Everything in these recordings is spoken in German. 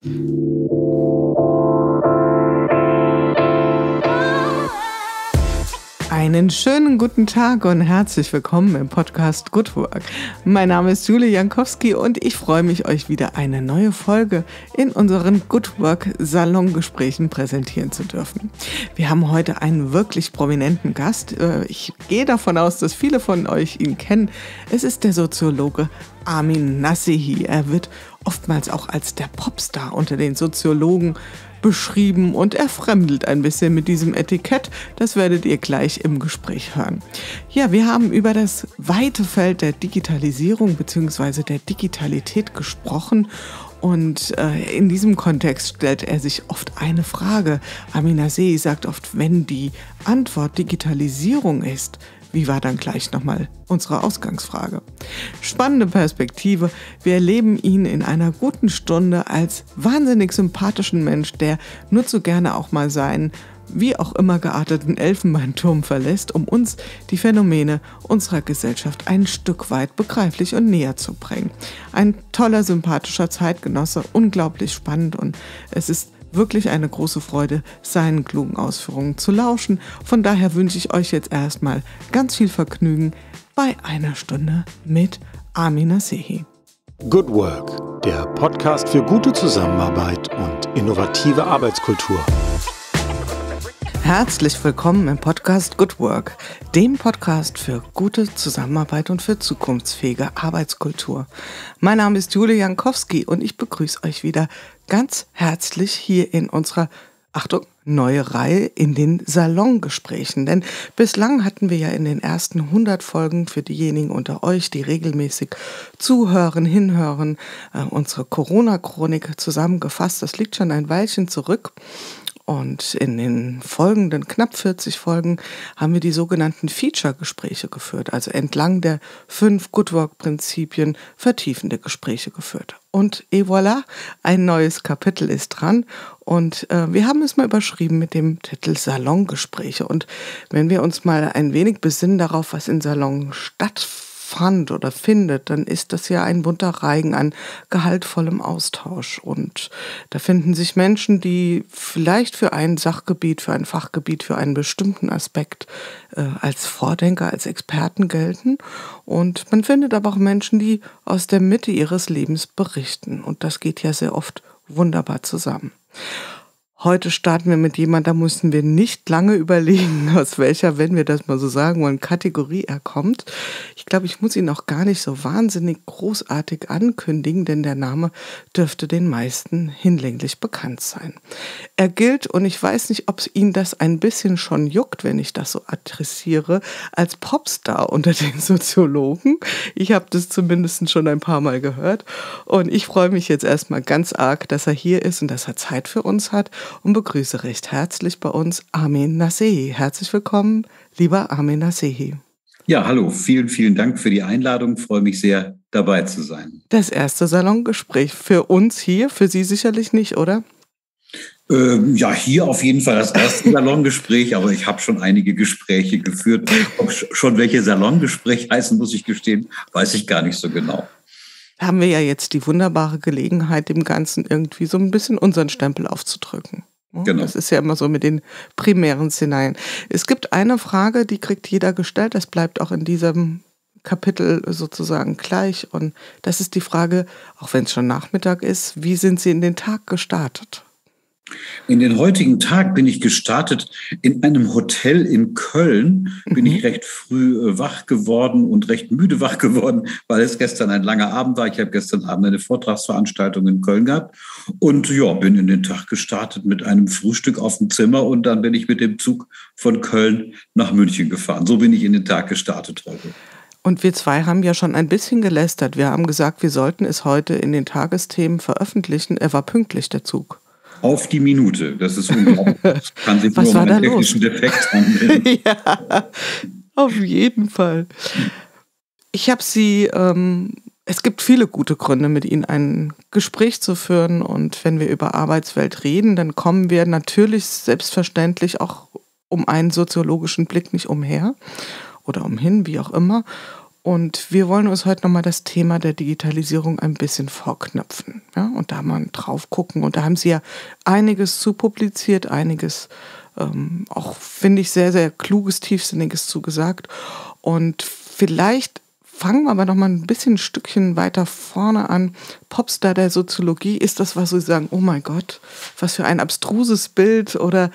Einen schönen guten Tag und herzlich willkommen im Podcast Good Work. Mein Name ist Julia Jankowski und ich freue mich, euch wieder eine neue Folge in unseren Good Work Salongesprächen präsentieren zu dürfen. Wir haben heute einen wirklich prominenten Gast. Ich gehe davon aus, dass viele von euch ihn kennen. Es ist der Soziologe Amin Nasehi. Er wird oftmals auch als der Popstar unter den Soziologen beschrieben und er fremdelt ein bisschen mit diesem Etikett. Das werdet ihr gleich im Gespräch hören. Ja, wir haben über das weite Feld der Digitalisierung bzw. der Digitalität gesprochen und in diesem Kontext stellt er sich oft eine Frage. Amin Nasehi sagt oft, wenn die Antwort Digitalisierung ist, wie war dann gleich nochmal unsere Ausgangsfrage? Spannende Perspektive. Wir erleben ihn in einer guten Stunde als wahnsinnig sympathischen Mensch, der nur zu gerne auch mal seinen, wie auch immer gearteten Elfenbeinturm verlässt, um uns die Phänomene unserer Gesellschaft ein Stück weit begreiflich und näher zu bringen. Ein toller, sympathischer Zeitgenosse, unglaublich spannend und es ist wirklich eine große Freude, seinen klugen Ausführungen zu lauschen. Von daher wünsche ich euch jetzt erstmal ganz viel Vergnügen bei einer Stunde mit Amin Nasehi. Good Work, der Podcast für gute Zusammenarbeit und innovative Arbeitskultur. Herzlich willkommen im Podcast Good Work, dem Podcast für gute Zusammenarbeit und für zukunftsfähige Arbeitskultur. Mein Name ist Julia Jankowski und ich begrüße euch wieder ganz herzlich hier in unserer, Achtung, neue Reihe in den Salongesprächen. Denn bislang hatten wir ja in den ersten 100 Folgen für diejenigen unter euch, die regelmäßig zuhören, hinhören, unsere Corona-Chronik zusammengefasst. Das liegt schon ein Weilchen zurück. Und in den folgenden knapp 40 Folgen haben wir die sogenannten Feature-Gespräche geführt, also entlang der 5 Good Work-Prinzipien vertiefende Gespräche geführt. Und et voilà, ein neues Kapitel ist dran und wir haben es mal überschrieben mit dem Titel Salongespräche. Und wenn wir uns mal ein wenig besinnen darauf, was in Salon stattfand oder findet, dann ist das ja ein bunter Reigen an gehaltvollem Austausch. Und da finden sich Menschen, die vielleicht für ein Sachgebiet, für ein Fachgebiet, für einen bestimmten Aspekt als Vordenker, als Experten gelten. Und man findet aber auch Menschen, die aus der Mitte ihres Lebens berichten. Und das geht ja sehr oft wunderbar zusammen. Heute starten wir mit jemandem, da mussten wir nicht lange überlegen, aus welcher, wenn wir das mal so sagen wollen, Kategorie er kommt. Ich glaube, ich muss ihn auch gar nicht so wahnsinnig großartig ankündigen, denn der Name dürfte den meisten hinlänglich bekannt sein. Er gilt, und ich weiß nicht, ob ihn das ein bisschen schon juckt, wenn ich das so adressiere, als Popstar unter den Soziologen. Ich habe das zumindest schon ein paar Mal gehört und ich freue mich jetzt erstmal ganz arg, dass er hier ist und dass er Zeit für uns hat. Und begrüße recht herzlich bei uns Amin Nasehi. Herzlich willkommen, lieber Amin Nasehi. Ja, hallo, vielen, vielen Dank für die Einladung. Ich freue mich sehr, dabei zu sein. Das erste Salongespräch für uns hier, für Sie sicherlich nicht, oder? Ja, hier auf jeden Fall das erste Salongespräch, aber ich habe schon einige Gespräche geführt. Ob schon welche Salongespräch heißen, muss ich gestehen, weiß ich gar nicht so genau. Haben wir ja jetzt die wunderbare Gelegenheit, dem Ganzen irgendwie so ein bisschen unseren Stempel aufzudrücken. Genau. Das ist ja immer so mit den primären Szenarien. Es gibt eine Frage, die kriegt jeder gestellt, das bleibt auch in diesem Kapitel sozusagen gleich. Und das ist die Frage, auch wenn es schon Nachmittag ist, wie sind Sie in den Tag gestartet? In den heutigen Tag bin ich gestartet in einem Hotel in Köln. Bin ich recht früh wach geworden und recht müde wach geworden, weil es gestern ein langer Abend war. Ich habe gestern Abend eine Vortragsveranstaltung in Köln gehabt und ja, bin in den Tag gestartet mit einem Frühstück auf dem Zimmer und dann bin ich mit dem Zug von Köln nach München gefahren. So bin ich in den Tag gestartet heute. Und wir zwei haben ja schon ein bisschen gelästert. Wir haben gesagt, wir sollten es heute in den Tagesthemen veröffentlichen. Er war pünktlich, der Zug. Auf die Minute. Das ist unglaublich. Das kann sich Was nur um war einen da technischen los? Defekt handeln. Ja, auf jeden Fall. Ich habe Sie, es gibt viele gute Gründe, mit Ihnen ein Gespräch zu führen. Und wenn wir über Arbeitswelt reden, dann kommen wir natürlich selbstverständlich auch um einen soziologischen Blick nicht umher oder umhin, wie auch immer. Und wir wollen uns heute nochmal das Thema der Digitalisierung ein bisschen vorknöpfen, ja, und da mal drauf gucken. Und da haben Sie ja einiges zu publiziert, einiges auch, finde ich, sehr, sehr kluges, tiefsinniges zugesagt. Und vielleicht fangen wir aber noch mal ein bisschen ein Stückchen weiter vorne an. Popstar der Soziologie, ist das, was Sie sagen, oh mein Gott, was für ein abstruses Bild, oder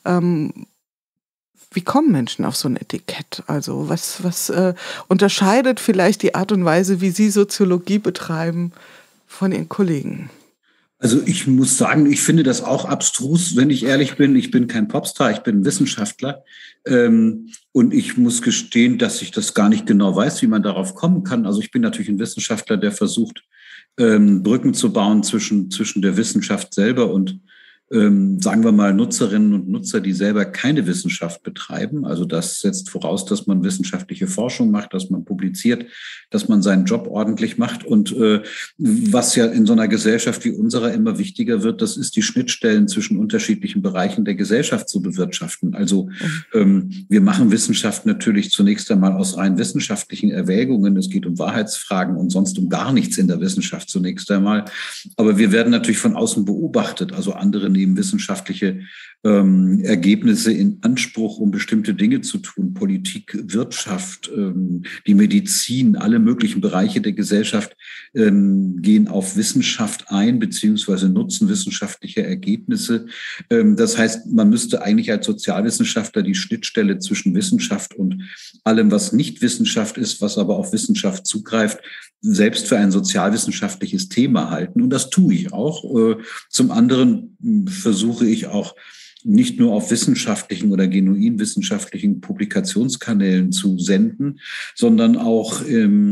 wie kommen Menschen auf so ein Etikett? Also was unterscheidet vielleicht die Art und Weise, wie Sie Soziologie betreiben, von Ihren Kollegen? Also ich muss sagen, ich finde das auch abstrus, wenn ich ehrlich bin. Ich bin kein Popstar, ich bin Wissenschaftler. Und ich muss gestehen, dass ich das gar nicht genau weiß, wie man darauf kommen kann. Also ich bin natürlich ein Wissenschaftler, der versucht, Brücken zu bauen zwischen der Wissenschaft selber und sagen wir mal, Nutzerinnen und Nutzer, die selber keine Wissenschaft betreiben. Also das setzt voraus, dass man wissenschaftliche Forschung macht, dass man publiziert, dass man seinen Job ordentlich macht. Und was ja in so einer Gesellschaft wie unserer immer wichtiger wird, das ist die Schnittstellen zwischen unterschiedlichen Bereichen der Gesellschaft zu bewirtschaften. Also wir machen Wissenschaft natürlich zunächst einmal aus rein wissenschaftlichen Erwägungen. Es geht um Wahrheitsfragen und sonst um gar nichts in der Wissenschaft zunächst einmal. Aber wir werden natürlich von außen beobachtet. Also andere nehmen wissenschaftliche Ergebnisse in Anspruch, um bestimmte Dinge zu tun. Politik, Wirtschaft, die Medizin, alle möglichen Bereiche der Gesellschaft gehen auf Wissenschaft ein, beziehungsweise nutzen wissenschaftliche Ergebnisse. Das heißt, man müsste eigentlich als Sozialwissenschaftler die Schnittstelle zwischen Wissenschaft und allem, was nicht Wissenschaft ist, was aber auf Wissenschaft zugreift, selbst für ein sozialwissenschaftliches Thema halten. Und das tue ich auch. Zum anderen versuche ich auch nicht nur auf wissenschaftlichen oder genuin wissenschaftlichen Publikationskanälen zu senden, sondern auch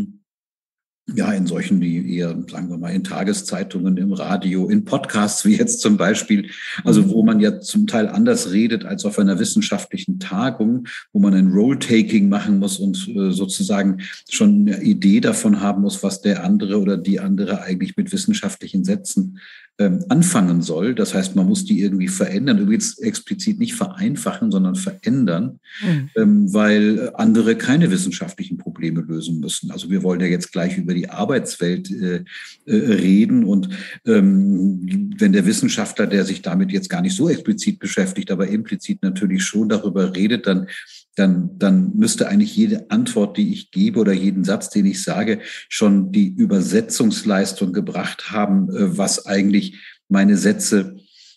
in solchen, die eher, sagen wir mal, in Tageszeitungen, im Radio, in Podcasts, wie jetzt zum Beispiel, also wo man ja zum Teil anders redet als auf einer wissenschaftlichen Tagung, wo man ein Role-Taking machen muss und sozusagen schon eine Idee davon haben muss, was der andere oder die andere eigentlich mit wissenschaftlichen Sätzen anfangen soll. Das heißt, man muss die irgendwie verändern, übrigens explizit nicht vereinfachen, sondern verändern, weil andere keine wissenschaftlichen Probleme lösen müssen. Also wir wollen ja jetzt gleich über die Arbeitswelt reden und wenn der Wissenschaftler, der sich damit jetzt gar nicht so explizit beschäftigt, aber implizit natürlich schon darüber redet, dann müsste eigentlich jede Antwort, die ich gebe oder jeden Satz, den ich sage, schon die Übersetzungsleistung gebracht haben, was eigentlich meine Sätze,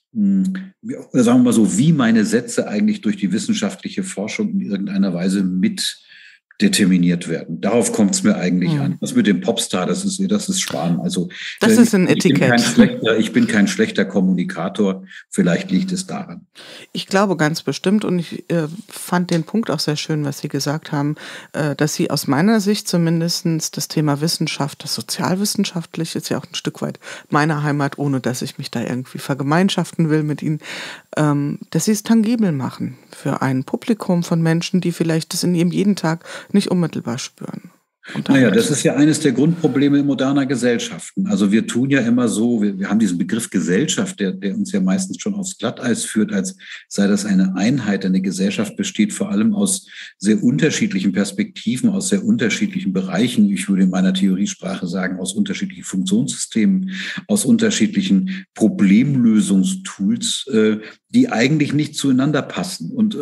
oder sagen wir mal so, wie meine Sätze eigentlich durch die wissenschaftliche Forschung in irgendeiner Weise mit determiniert werden. Darauf kommt es mir eigentlich an. Das mit dem Popstar, das ist Schwan. Also das ist ein Etikett. Ich bin kein schlechter Kommunikator. Vielleicht liegt es daran. Ich glaube ganz bestimmt, und ich fand den Punkt auch sehr schön, was Sie gesagt haben, dass Sie aus meiner Sicht zumindest das Thema Wissenschaft, das sozialwissenschaftlich ist ja auch ein Stück weit meine Heimat, ohne dass ich mich da irgendwie vergemeinschaften will mit Ihnen, dass Sie es tangibel machen für ein Publikum von Menschen, die vielleicht das in ihrem jeden Tag nicht unmittelbar spüren. Naja, das ist ja eines der Grundprobleme moderner Gesellschaften. Also wir tun ja immer so, wir haben diesen Begriff Gesellschaft, der uns ja meistens schon aufs Glatteis führt, als sei das eine Einheit. Eine Gesellschaft besteht vor allem aus sehr unterschiedlichen Perspektiven, aus sehr unterschiedlichen Bereichen. Ich würde in meiner Theoriesprache sagen, aus unterschiedlichen Funktionssystemen, aus unterschiedlichen Problemlösungstools, die eigentlich nicht zueinander passen. Und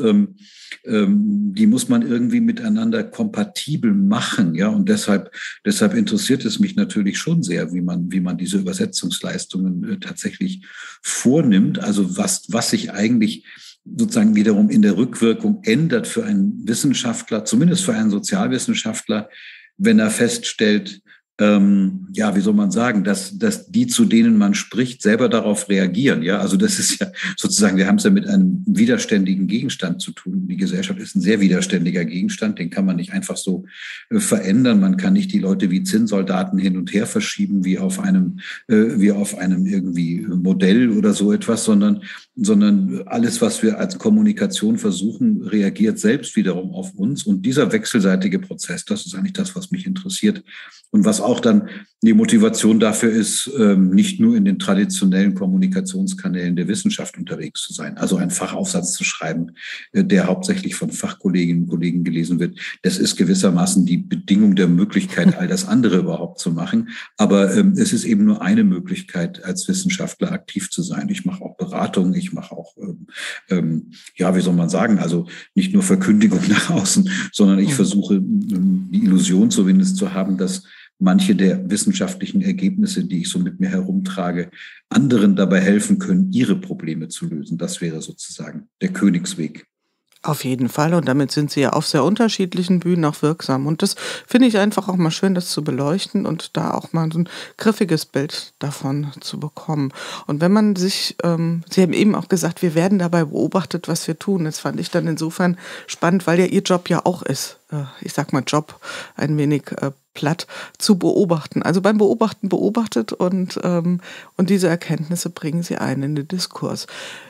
die muss man irgendwie miteinander kompatibel machen, ja. Und deshalb interessiert es mich natürlich schon sehr, wie man diese Übersetzungsleistungen tatsächlich vornimmt. Also was sich eigentlich sozusagen wiederum in der Rückwirkung ändert für einen Wissenschaftler, zumindest für einen Sozialwissenschaftler, wenn er feststellt, wie soll man sagen, dass die, zu denen man spricht, selber darauf reagieren. Ja, also das ist ja sozusagen, wir haben es ja mit einem widerständigen Gegenstand zu tun. Die Gesellschaft ist ein sehr widerständiger Gegenstand, den kann man nicht einfach so verändern. Man kann nicht die Leute wie Zinnsoldaten hin und her verschieben, wie auf einem irgendwie Modell oder so etwas, sondern alles, was wir als Kommunikation versuchen, reagiert selbst wiederum auf uns. Und dieser wechselseitige Prozess, das ist eigentlich das, was mich interessiert. Und was auch dann die Motivation dafür ist, nicht nur in den traditionellen Kommunikationskanälen der Wissenschaft unterwegs zu sein, also einen Fachaufsatz zu schreiben, der hauptsächlich von Fachkolleginnen und Kollegen gelesen wird. Das ist gewissermaßen die Bedingung der Möglichkeit, all das andere überhaupt zu machen. Aber es ist eben nur eine Möglichkeit, als Wissenschaftler aktiv zu sein. Ich mache auch Beratung, ich mache auch, wie soll man sagen, also nicht nur Verkündigung nach außen, sondern ich versuche, die Illusion zumindest zu haben, dass manche der wissenschaftlichen Ergebnisse, die ich so mit mir herumtrage, anderen dabei helfen können, ihre Probleme zu lösen. Das wäre sozusagen der Königsweg. Auf jeden Fall. Und damit sind Sie ja auf sehr unterschiedlichen Bühnen auch wirksam. Und das finde ich einfach auch mal schön, das zu beleuchten und da auch mal so ein griffiges Bild davon zu bekommen. Und wenn man sich, Sie haben eben auch gesagt, wir werden dabei beobachtet, was wir tun. Das fand ich dann insofern spannend, weil ja Ihr Job ja auch ist, ich sag mal Job, ein wenig platt, zu beobachten. Also beim Beobachten beobachtet und diese Erkenntnisse bringen Sie ein in den Diskurs.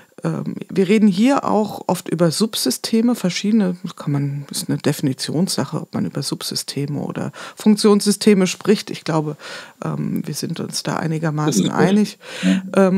Wir reden hier auch oft über Subsysteme, verschiedene, ist eine Definitionssache, ob man über Subsysteme oder Funktionssysteme spricht. Ich glaube, wir sind uns da einigermaßen einig. Ja.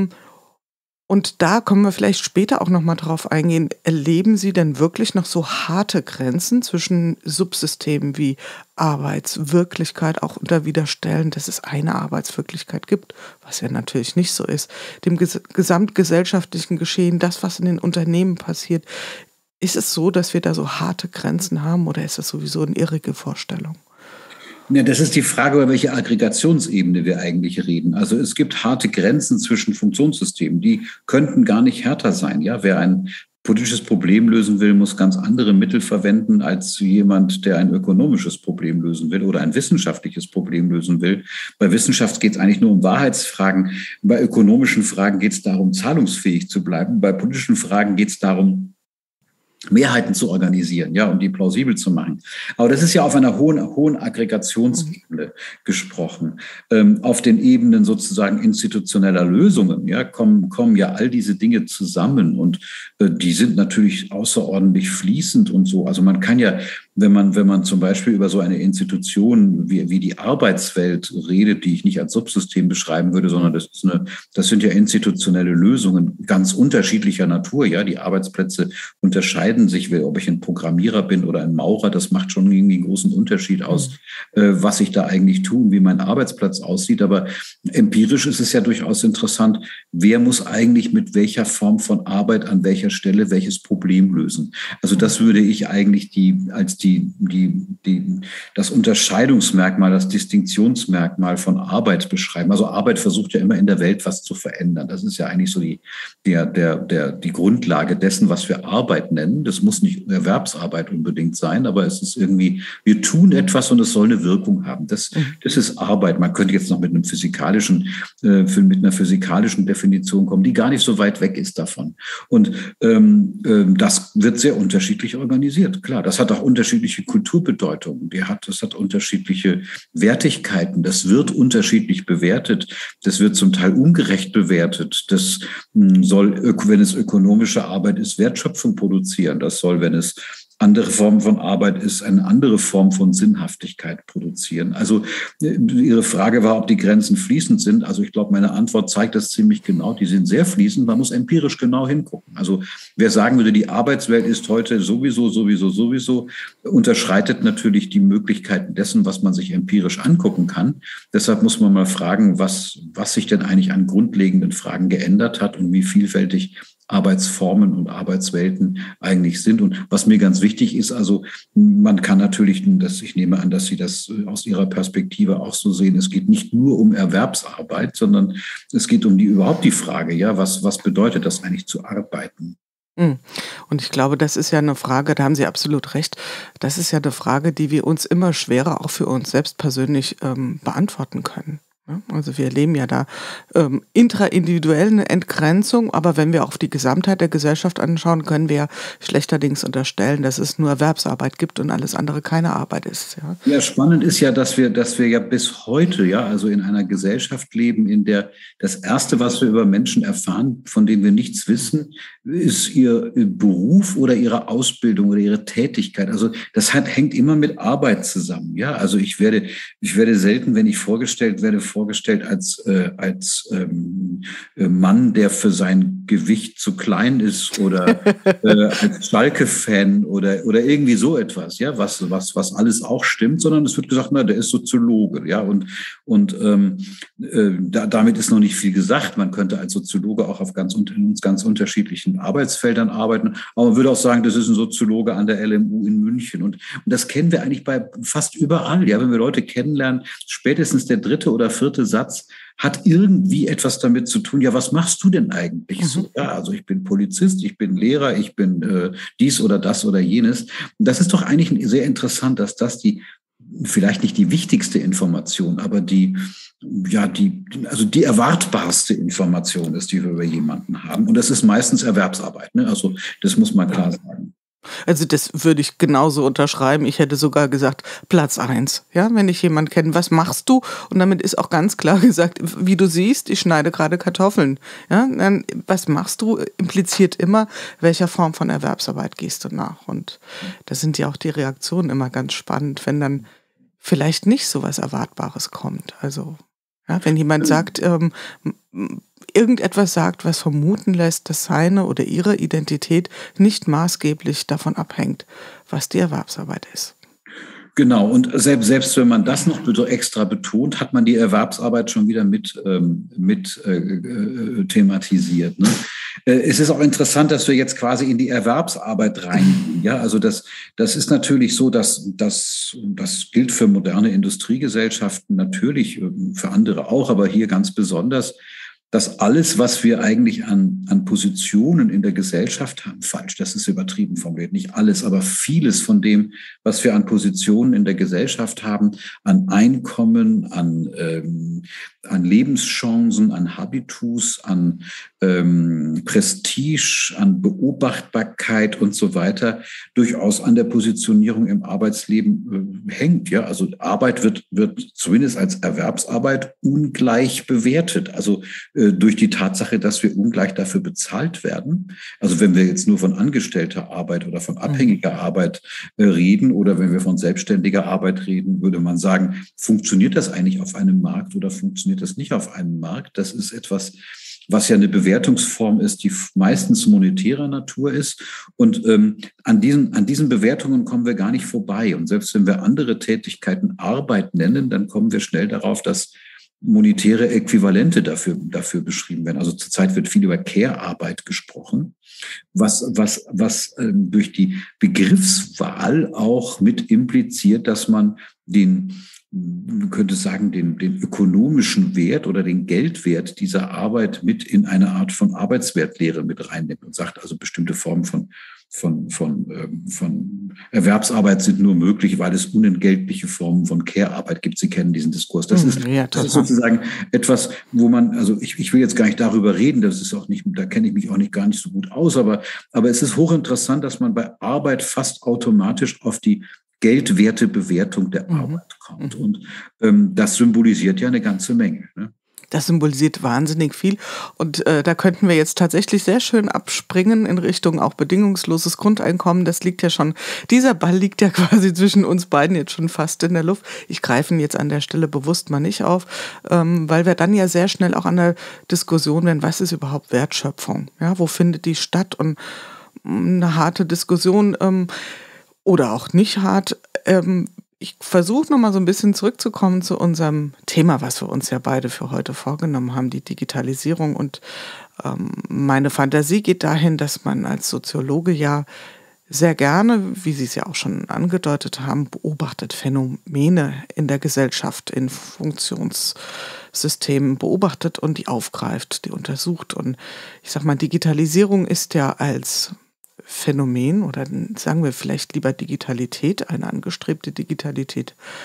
Und da können wir vielleicht später auch nochmal drauf eingehen. Erleben Sie denn wirklich noch so harte Grenzen zwischen Subsystemen wie Arbeitswirklichkeit, auch unter Widerstellen, dass es eine Arbeitswirklichkeit gibt, was ja natürlich nicht so ist, dem gesamtgesellschaftlichen Geschehen, das, was in den Unternehmen passiert? Ist es so, dass wir da so harte Grenzen haben oder ist das sowieso eine irrige Vorstellung? Ja, das ist die Frage, über welche Aggregationsebene wir eigentlich reden. Also es gibt harte Grenzen zwischen Funktionssystemen, die könnten gar nicht härter sein. Ja, wer ein politisches Problem lösen will, muss ganz andere Mittel verwenden als jemand, der ein ökonomisches Problem lösen will oder ein wissenschaftliches Problem lösen will. Bei Wissenschaft geht es eigentlich nur um Wahrheitsfragen. Bei ökonomischen Fragen geht es darum, zahlungsfähig zu bleiben. Bei politischen Fragen geht es darum, Mehrheiten zu organisieren, ja, und die plausibel zu machen. Aber das ist ja auf einer hohen Aggregationsebene gesprochen. Auf den Ebenen sozusagen institutioneller Lösungen, ja, kommen ja all diese Dinge zusammen und die sind natürlich außerordentlich fließend und so. Also man kann ja, wenn man zum Beispiel über so eine Institution wie die Arbeitswelt redet, die ich nicht als Subsystem beschreiben würde, sondern das sind ja institutionelle Lösungen ganz unterschiedlicher Natur. Ja, die Arbeitsplätze unterscheiden sich, ob ich ein Programmierer bin oder ein Maurer. Das macht schon irgendwie einen großen Unterschied aus, was ich da eigentlich tue und wie mein Arbeitsplatz aussieht. Aber empirisch ist es ja durchaus interessant, wer muss eigentlich mit welcher Form von Arbeit an welcher Stelle welches Problem lösen. Also das würde ich eigentlich das Unterscheidungsmerkmal, das Distinktionsmerkmal von Arbeit beschreiben. Also Arbeit versucht ja immer in der Welt was zu verändern. Das ist ja eigentlich so die Grundlage dessen, was wir Arbeit nennen. Das muss nicht Erwerbsarbeit unbedingt sein, aber es ist irgendwie, wir tun etwas und es soll eine Wirkung haben. Das ist Arbeit. Man könnte jetzt noch mit einer physikalischen Definition kommen, die gar nicht so weit weg ist davon. Und das wird sehr unterschiedlich organisiert. Klar, das hat auch unterschiedliche Kulturbedeutungen. Das hat unterschiedliche Wertigkeiten. Das wird unterschiedlich bewertet. Das wird zum Teil ungerecht bewertet. Das soll, wenn es ökonomische Arbeit ist, Wertschöpfung produzieren. Das soll, wenn es andere Form von Arbeit ist, eine andere Form von Sinnhaftigkeit produzieren. Also Ihre Frage war, ob die Grenzen fließend sind. Also ich glaube, meine Antwort zeigt das ziemlich genau. Die sind sehr fließend. Man muss empirisch genau hingucken. Also wer sagen würde, die Arbeitswelt ist heute sowieso, unterschreitet natürlich die Möglichkeiten dessen, was man sich empirisch angucken kann. Deshalb muss man mal fragen, was sich denn eigentlich an grundlegenden Fragen geändert hat und wie vielfältig Arbeitsformen und Arbeitswelten eigentlich sind. Und was mir ganz wichtig ist, also man kann natürlich, ich nehme an, dass Sie das aus Ihrer Perspektive auch so sehen, es geht nicht nur um Erwerbsarbeit, sondern es geht um überhaupt die Frage, ja, was bedeutet das eigentlich zu arbeiten? Und ich glaube, das ist ja eine Frage, da haben Sie absolut recht, das ist ja eine Frage, die wir uns immer schwerer auch für uns selbst persönlich beantworten können. Ja, also wir erleben ja da intraindividuell eine Entgrenzung, aber wenn wir auf die Gesamtheit der Gesellschaft anschauen, können wir ja schlechterdings unterstellen, dass es nur Erwerbsarbeit gibt und alles andere keine Arbeit ist. Ja, Ja, spannend ist ja, dass wir ja bis heute, ja, also in einer Gesellschaft leben, in der das Erste, was wir über Menschen erfahren, von denen wir nichts wissen, ist ihr Beruf oder ihre Ausbildung oder ihre Tätigkeit. Also hängt immer mit Arbeit zusammen. Ja, also ich werde selten, wenn ich vorgestellt werde, vorgestellt als Mann, der für sein Gewicht zu klein ist oder als Schalke-Fan oder irgendwie so etwas, ja, was alles auch stimmt, sondern es wird gesagt, na, der ist Soziologe, ja, damit ist noch nicht viel gesagt. Man könnte als Soziologe auch auf ganz unterschiedlichen Arbeitsfeldern arbeiten, aber man würde auch sagen, das ist ein Soziologe an der LMU in München und das kennen wir eigentlich bei fast überall, ja, wenn wir Leute kennenlernen, spätestens der 3. oder 4. Satz hat irgendwie etwas damit zu tun, ja, was machst du denn eigentlich so? Ja, also ich bin Polizist, ich bin Lehrer, ich bin dies oder das oder jenes. Und das ist doch eigentlich sehr interessant, dass das vielleicht nicht die wichtigste Information, aber die erwartbarste Information ist, die wir über jemanden haben. Und das ist meistens Erwerbsarbeit, ne? Also das muss man klar sagen. also das würde ich genauso unterschreiben. Ich hätte sogar gesagt, Platz 1. Ja, wenn ich jemanden kenne, was machst du? Und damit ist auch ganz klar gesagt, wie du siehst, ich schneide gerade Kartoffeln. Ja, dann, was machst du? Impliziert immer, welcher Form von Erwerbsarbeit gehst du nach. Und da sind ja auch die Reaktionen immer ganz spannend, wenn dann vielleicht nicht so was Erwartbares kommt. Also, ja, wenn jemand sagt, irgendetwas sagt, was vermuten lässt, dass seine oder ihre Identität nicht maßgeblich davon abhängt, was die Erwerbsarbeit ist. Genau, und selbst wenn man das noch so extra betont, hat man die Erwerbsarbeit schon wieder mit thematisiert. Ne? Es ist auch interessant, dass wir jetzt quasi in die Erwerbsarbeit reingehen. Ja, also das ist natürlich so, dass das gilt für moderne Industriegesellschaften natürlich, für andere auch, aber hier ganz besonders, dass alles, was wir eigentlich an Positionen in der Gesellschaft haben, falsch, das ist übertrieben formuliert, nicht alles, aber vieles von dem, was wir an Positionen in der Gesellschaft haben, an Einkommen, an Lebenschancen, an Habitus, an Prestige, an Beobachtbarkeit und so weiter, durchaus an der Positionierung im Arbeitsleben hängt. Ja, also Arbeit wird zumindest als Erwerbsarbeit ungleich bewertet. Also durch die Tatsache, dass wir ungleich dafür bezahlt werden. Also wenn wir jetzt nur von angestellter Arbeit oder von abhängiger Arbeit reden oder wenn wir von selbstständiger Arbeit reden, würde man sagen, funktioniert das eigentlich auf einem Markt oder funktioniert das nicht auf einem Markt? Das ist etwas, was ja eine Bewertungsform ist, die meistens monetärer Natur ist. Und an diesen Bewertungen kommen wir gar nicht vorbei. Und selbst wenn wir andere Tätigkeiten Arbeit nennen, dann kommen wir schnell darauf, dass monetäre Äquivalente dafür beschrieben werden. Also zurzeit wird viel über Care-Arbeit gesprochen, was durch die Begriffswahl auch mit impliziert, dass man man könnte sagen, den ökonomischen Wert oder den Geldwert dieser Arbeit mit in eine Art von Arbeitswertlehre mit reinnimmt und sagt, also bestimmte Formen von Erwerbsarbeit sind nur möglich, weil es unentgeltliche Formen von Care-Arbeit gibt. Sie kennen diesen Diskurs. Das ist sozusagen etwas, wo man, also ich will jetzt gar nicht darüber reden, das ist auch nicht, da kenne ich mich auch nicht gar nicht so gut aus, aber es ist hochinteressant, dass man bei Arbeit fast automatisch auf die Geldwertebewertung der Arbeit kommt. Und das symbolisiert ja eine ganze Menge. Ne? Das symbolisiert wahnsinnig viel und da könnten wir jetzt tatsächlich sehr schön abspringen in Richtung auch bedingungsloses Grundeinkommen. Das liegt ja schon, dieser Ball liegt ja quasi zwischen uns beiden jetzt schon fast in der Luft. Ich greife ihn jetzt an der Stelle bewusst mal nicht auf, weil wir dann ja sehr schnell auch an der Diskussion werden, was ist überhaupt Wertschöpfung? Ja, wo findet die statt? Und eine harte Diskussion oder auch nicht hart. Ich versuche nochmal so ein bisschen zurückzukommen zu unserem Thema, was wir uns ja beide für heute vorgenommen haben, die Digitalisierung. Und meine Fantasie geht dahin, dass man als Soziologe ja sehr gerne, wie Sie es ja auch schon angedeutet haben, beobachtet Phänomene in der Gesellschaft, in Funktionssystemen beobachtet und die aufgreift, die untersucht. Und ich sag mal, Digitalisierung ist ja als Phänomen oder sagen wir vielleicht lieber Digitalität, eine angestrebte Digitalität,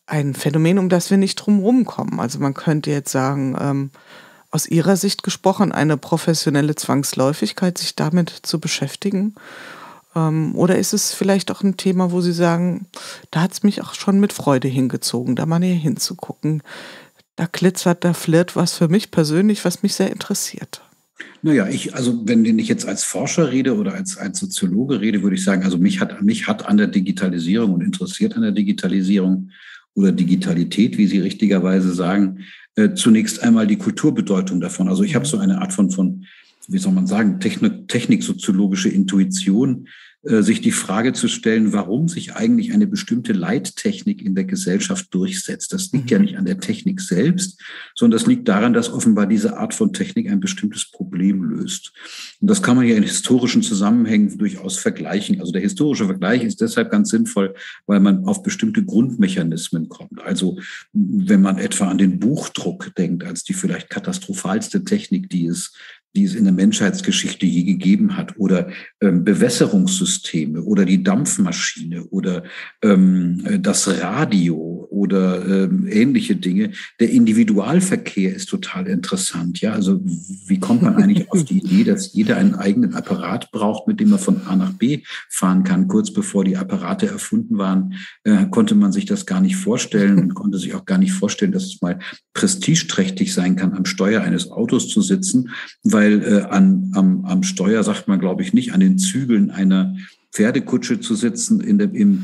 ein Phänomen, um das wir nicht drumherum kommen. Also man könnte jetzt sagen, aus Ihrer Sicht gesprochen, eine professionelle Zwangsläufigkeit, sich damit zu beschäftigen? Oder ist es vielleicht auch ein Thema, wo Sie sagen, da hat es mich auch schon mit Freude hingezogen, da mal näher hinzugucken. Da glitzert, da flirrt was für mich persönlich, was mich sehr interessiert. Naja, also wenn ich jetzt als Forscher rede oder als Soziologe rede, würde ich sagen, also mich hat an der Digitalisierung und interessiert an der Digitalisierung oder Digitalität, wie Sie richtigerweise sagen, zunächst einmal die Kulturbedeutung davon. Also ich habe so eine Art von wie soll man sagen, techniksoziologische Intuition, sich die Frage zu stellen, warum sich eigentlich eine bestimmte Leittechnik in der Gesellschaft durchsetzt. Das liegt ja nicht an der Technik selbst, sondern das liegt daran, dass offenbar diese Art von Technik ein bestimmtes Problem löst. Und das kann man ja in historischen Zusammenhängen durchaus vergleichen. Also der historische Vergleich ist deshalb ganz sinnvoll, weil man auf bestimmte Grundmechanismen kommt. Also wenn man etwa an den Buchdruck denkt, als die vielleicht katastrophalste Technik, die es in der Menschheitsgeschichte je gegeben hat, oder Bewässerungssysteme oder die Dampfmaschine oder das Radio oder ähnliche Dinge. Der Individualverkehr ist total interessant. Ja, also wie kommt man eigentlich auf die Idee, dass jeder einen eigenen Apparat braucht, mit dem er von A nach B fahren kann? Kurz bevor die Apparate erfunden waren, konnte man sich das gar nicht vorstellen und konnte sich auch gar nicht vorstellen, dass es mal prestigeträchtig sein kann, am Steuer eines Autos zu sitzen, weil am Steuer sagt man, glaube ich, nicht, an den Zügeln einer Pferdekutsche zu sitzen im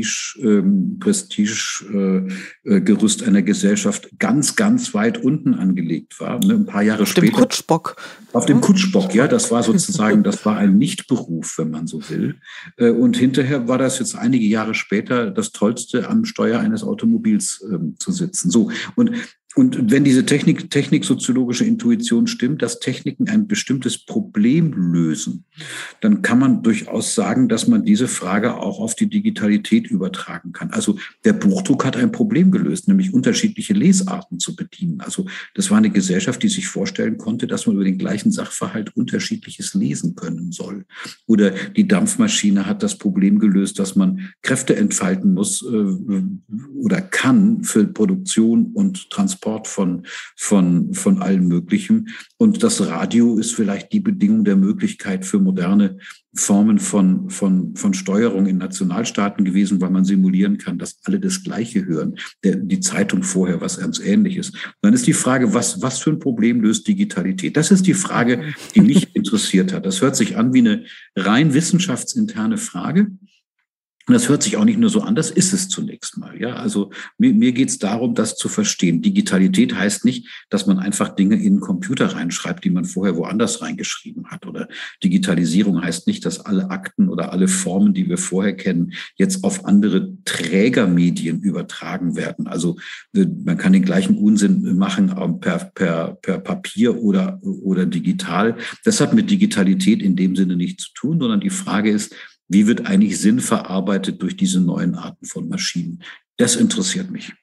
Prestigegerüst einer Gesellschaft ganz, ganz weit unten angelegt war. Ein paar Jahre später. Auf dem Kutschbock. Auf dem Kutschbock, ja. Das war sozusagen, das war ein Nichtberuf, wenn man so will. Und hinterher war das jetzt einige Jahre später das Tollste, am Steuer eines Automobils zu sitzen. So. Und wenn diese techniksoziologische Intuition stimmt, dass Techniken ein bestimmtes Problem lösen, dann kann man durchaus sagen, dass man diese Frage auch auf die Digitalität übertragen kann. Also der Buchdruck hat ein Problem gelöst, nämlich unterschiedliche Lesarten zu bedienen. Also das war eine Gesellschaft, die sich vorstellen konnte, dass man über den gleichen Sachverhalt unterschiedliches lesen können soll. Oder die Dampfmaschine hat das Problem gelöst, dass man Kräfte entfalten muss oder kann für Produktion und Transport von allem Möglichen. Und das Radio ist vielleicht die Bedingung der Möglichkeit für moderne Formen von Steuerung in Nationalstaaten gewesen, weil man simulieren kann, dass alle das Gleiche hören. Die Zeitung vorher was ganz Ähnliches. Dann ist die Frage, was für ein Problem löst Digitalität? Das ist die Frage, die mich interessiert hat. Das hört sich an wie eine rein wissenschaftsinterne Frage. Und das hört sich auch nicht nur so an, das ist es zunächst mal. Ja, also mir geht es darum, das zu verstehen. Digitalität heißt nicht, dass man einfach Dinge in einen Computer reinschreibt, die man vorher woanders reingeschrieben hat. Oder Digitalisierung heißt nicht, dass alle Akten oder alle Formen, die wir vorher kennen, jetzt auf andere Trägermedien übertragen werden. Also man kann den gleichen Unsinn machen per Papier oder digital. Das hat mit Digitalität in dem Sinne nichts zu tun, sondern die Frage ist, wie wird eigentlich Sinn verarbeitet durch diese neuen Arten von Maschinen? Das interessiert mich.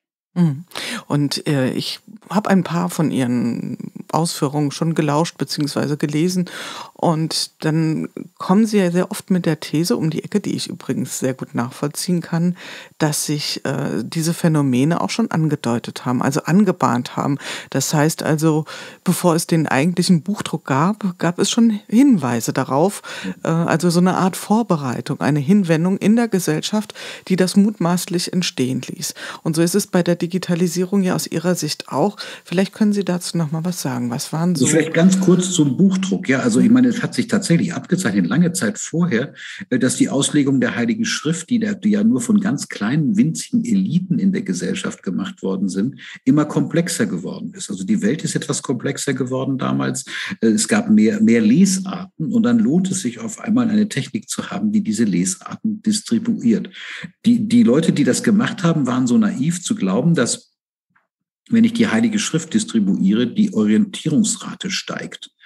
Und ich habe ein paar von Ihren Ausführungen schon gelauscht bzw. gelesen. Und dann kommen Sie ja sehr oft mit der These um die Ecke, die ich übrigens sehr gut nachvollziehen kann, dass sich diese Phänomene auch schon angedeutet haben, also angebahnt haben. Das heißt also, bevor es den eigentlichen Buchdruck gab es schon Hinweise darauf, also so eine Art Vorbereitung, eine Hinwendung in der Gesellschaft, die das mutmaßlich entstehen ließ. Und so ist es bei der Digitalisierung ja aus Ihrer Sicht auch. Vielleicht können Sie dazu noch mal was sagen. Was waren so? Also vielleicht ganz kurz zum Buchdruck. Ja, also ich meine, es hat sich tatsächlich abgezeichnet, lange Zeit vorher, dass die Auslegung der Heiligen Schrift, die ja nur von ganz kleinen, winzigen Eliten in der Gesellschaft gemacht worden sind, immer komplexer geworden ist. Also die Welt ist etwas komplexer geworden damals. Es gab mehr Lesarten und dann lohnt es sich auf einmal eine Technik zu haben, die diese Lesarten distribuiert. Die Leute, die das gemacht haben, waren so naiv zu glauben, dass wenn ich die Heilige Schrift distribuiere, die Orientierungsrate steigt.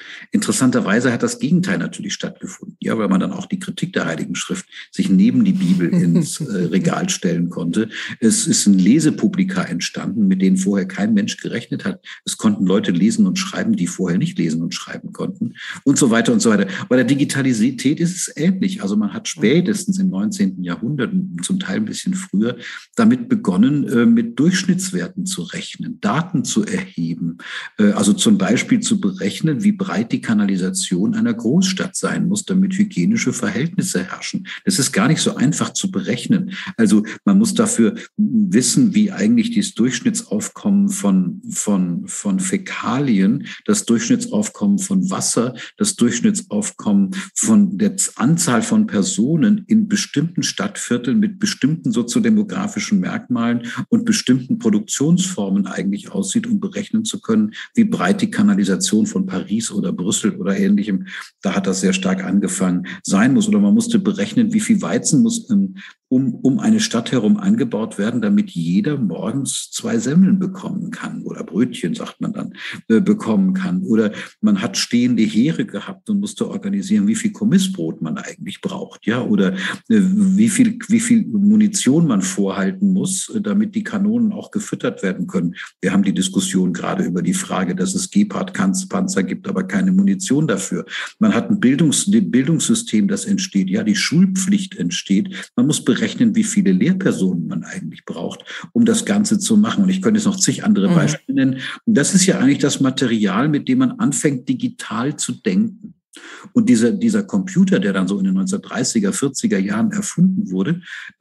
Interessanterweise hat das Gegenteil natürlich stattgefunden, ja, weil man dann auch die Kritik der Heiligen Schrift sich neben die Bibel ins Regal stellen konnte. Es ist ein Lesepublika entstanden, mit denen vorher kein Mensch gerechnet hat. Es konnten Leute lesen und schreiben, die vorher nicht lesen und schreiben konnten und so weiter und so weiter. Bei der Digitalität ist es ähnlich. Also man hat spätestens im 19. Jahrhundert, zum Teil ein bisschen früher, damit begonnen, mit Durchschnittswerten zu rechnen, Daten zu erheben, also zum Beispiel zu berechnen, wie breit die Kanalisation einer Großstadt sein muss, damit hygienische Verhältnisse herrschen. Das ist gar nicht so einfach zu berechnen. Also man muss dafür wissen, wie eigentlich das Durchschnittsaufkommen von Fäkalien, das Durchschnittsaufkommen von Wasser, das Durchschnittsaufkommen von der Anzahl von Personen in bestimmten Stadtvierteln mit bestimmten soziodemografischen Merkmalen und bestimmten Produktionsformen eigentlich aussieht, um berechnen zu können, wie breit die Kanalisation von Paris oder Brüssel oder Ähnlichem, da hat das sehr stark angefangen, sein muss. Oder man musste berechnen, wie viel Weizen muss um eine Stadt herum angebaut werden, damit jeder morgens 2 Semmeln bekommen kann oder Brötchen, sagt man dann, bekommen kann. Oder man hat stehende Heere gehabt und musste organisieren, wie viel Kommissbrot man eigentlich braucht, ja, oder wie viel Munition man vorhalten muss, damit die Kanonen auch gefüttert werden können. Wir haben die Diskussion gerade über die Frage, dass es Gepard-Panzer gibt, aber keine Munition dafür. Man hat ein Bildungssystem, das entsteht, ja, die Schulpflicht entsteht. Man muss berechnen, wie viele Lehrpersonen man eigentlich braucht, um das Ganze zu machen. Und ich könnte jetzt noch zig andere Beispiele nennen. Und das ist ja eigentlich das Material, mit dem man anfängt, digital zu denken. Und dieser Computer, der dann so in den 1930er, 40er Jahren erfunden wurde,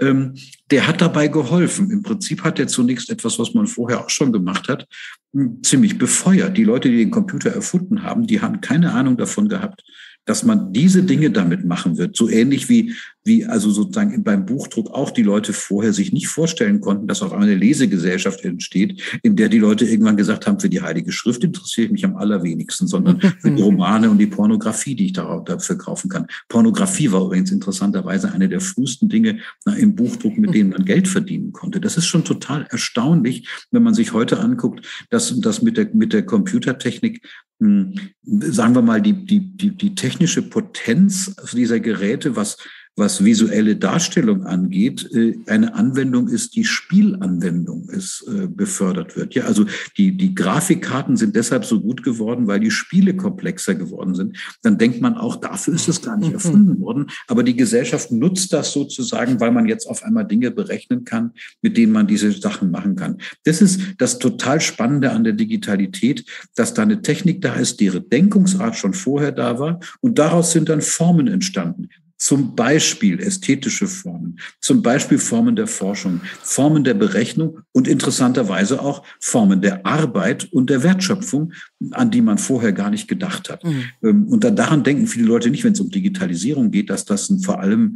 der hat dabei geholfen. Im Prinzip hat er zunächst etwas, was man vorher auch schon gemacht hat, ziemlich befeuert. Die Leute, die den Computer erfunden haben, die haben keine Ahnung davon gehabt, dass man diese Dinge damit machen wird. So ähnlich wie also sozusagen beim Buchdruck auch die Leute vorher sich nicht vorstellen konnten, dass auf einmal eine Lesegesellschaft entsteht, in der die Leute irgendwann gesagt haben, für die Heilige Schrift interessiere ich mich am allerwenigsten, sondern für die Romane und die Pornografie, die ich dafür kaufen kann. Pornografie war übrigens interessanterweise eine der frühesten Dinge im Buchdruck, mit denen man Geld verdienen konnte. Das ist schon total erstaunlich, wenn man sich heute anguckt, dass mit der Computertechnik, sagen wir mal, die technische Potenz dieser Geräte, was visuelle Darstellung angeht, eine Anwendung ist, die Spielanwendung befördert wird. Ja, also die Grafikkarten sind deshalb so gut geworden, weil die Spiele komplexer geworden sind. Dann denkt man auch, dafür ist es gar nicht erfunden worden. Aber die Gesellschaft nutzt das sozusagen, weil man jetzt auf einmal Dinge berechnen kann, mit denen man diese Sachen machen kann. Das ist das total Spannende an der Digitalität, dass da eine Technik da ist, deren Denkungsart schon vorher da war. Und daraus sind dann Formen entstanden. Zum Beispiel ästhetische Formen, zum Beispiel Formen der Forschung, Formen der Berechnung und interessanterweise auch Formen der Arbeit und der Wertschöpfung, an die man vorher gar nicht gedacht hat. Und daran denken viele Leute nicht, wenn es um Digitalisierung geht, dass das vor allem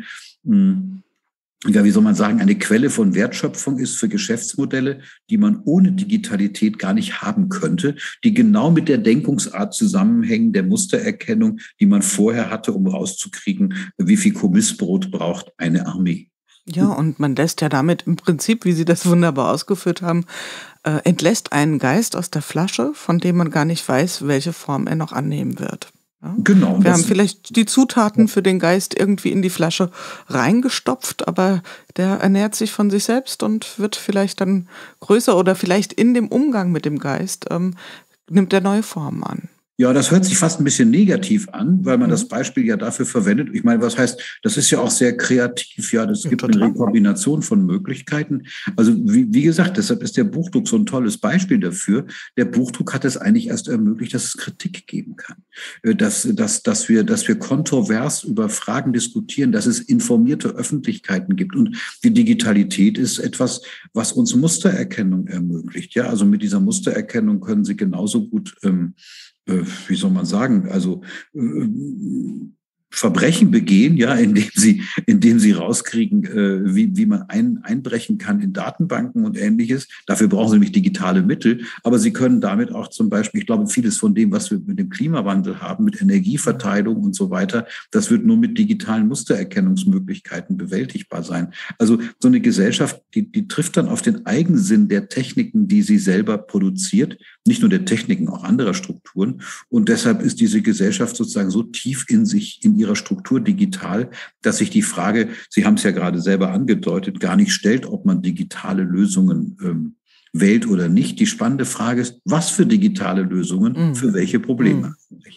ja, wie soll man sagen, eine Quelle von Wertschöpfung ist für Geschäftsmodelle, die man ohne Digitalität gar nicht haben könnte, die genau mit der Denkungsart zusammenhängen, der Mustererkennung, die man vorher hatte, um rauszukriegen, wie viel Kommissbrot braucht eine Armee. Ja, und man lässt ja damit im Prinzip, wie Sie das wunderbar ausgeführt haben, entlässt einen Geist aus der Flasche, von dem man gar nicht weiß, welche Form er noch annehmen wird. Ja? Genau. Wir haben vielleicht die Zutaten für den Geist irgendwie in die Flasche reingestopft, aber der ernährt sich von sich selbst und wird vielleicht dann größer oder vielleicht in dem Umgang mit dem Geist nimmt er neue Formen an. Ja, das hört sich fast ein bisschen negativ an, weil man das Beispiel ja dafür verwendet. Ich meine, was heißt, das ist ja auch sehr kreativ. Ja, das gibt eine Rekombination von Möglichkeiten. Also wie gesagt, deshalb ist der Buchdruck so ein tolles Beispiel dafür. Der Buchdruck hat es eigentlich erst ermöglicht, dass es Kritik geben kann. Dass wir kontrovers über Fragen diskutieren, dass es informierte Öffentlichkeiten gibt. Und die Digitalität ist etwas, was uns Mustererkennung ermöglicht. Ja, also mit dieser Mustererkennung können Sie genauso gut wie soll man sagen, also Verbrechen begehen, ja, indem sie rauskriegen, wie man einbrechen kann in Datenbanken und Ähnliches. Dafür brauchen sie nämlich digitale Mittel. Aber sie können damit auch zum Beispiel, ich glaube, vieles von dem, was wir mit dem Klimawandel haben, mit Energieverteilung und so weiter, das wird nur mit digitalen Mustererkennungsmöglichkeiten bewältigbar sein. Also so eine Gesellschaft, die trifft dann auf den Eigensinn der Techniken, die sie selber produziert, nicht nur der Techniken, auch anderer Strukturen. Und deshalb ist diese Gesellschaft sozusagen so tief in ihrer Struktur digital, dass sich die Frage, Sie haben es ja gerade selber angedeutet, gar nicht stellt, ob man digitale Lösungen wählt oder nicht. Die spannende Frage ist, was für digitale Lösungen für welche Probleme?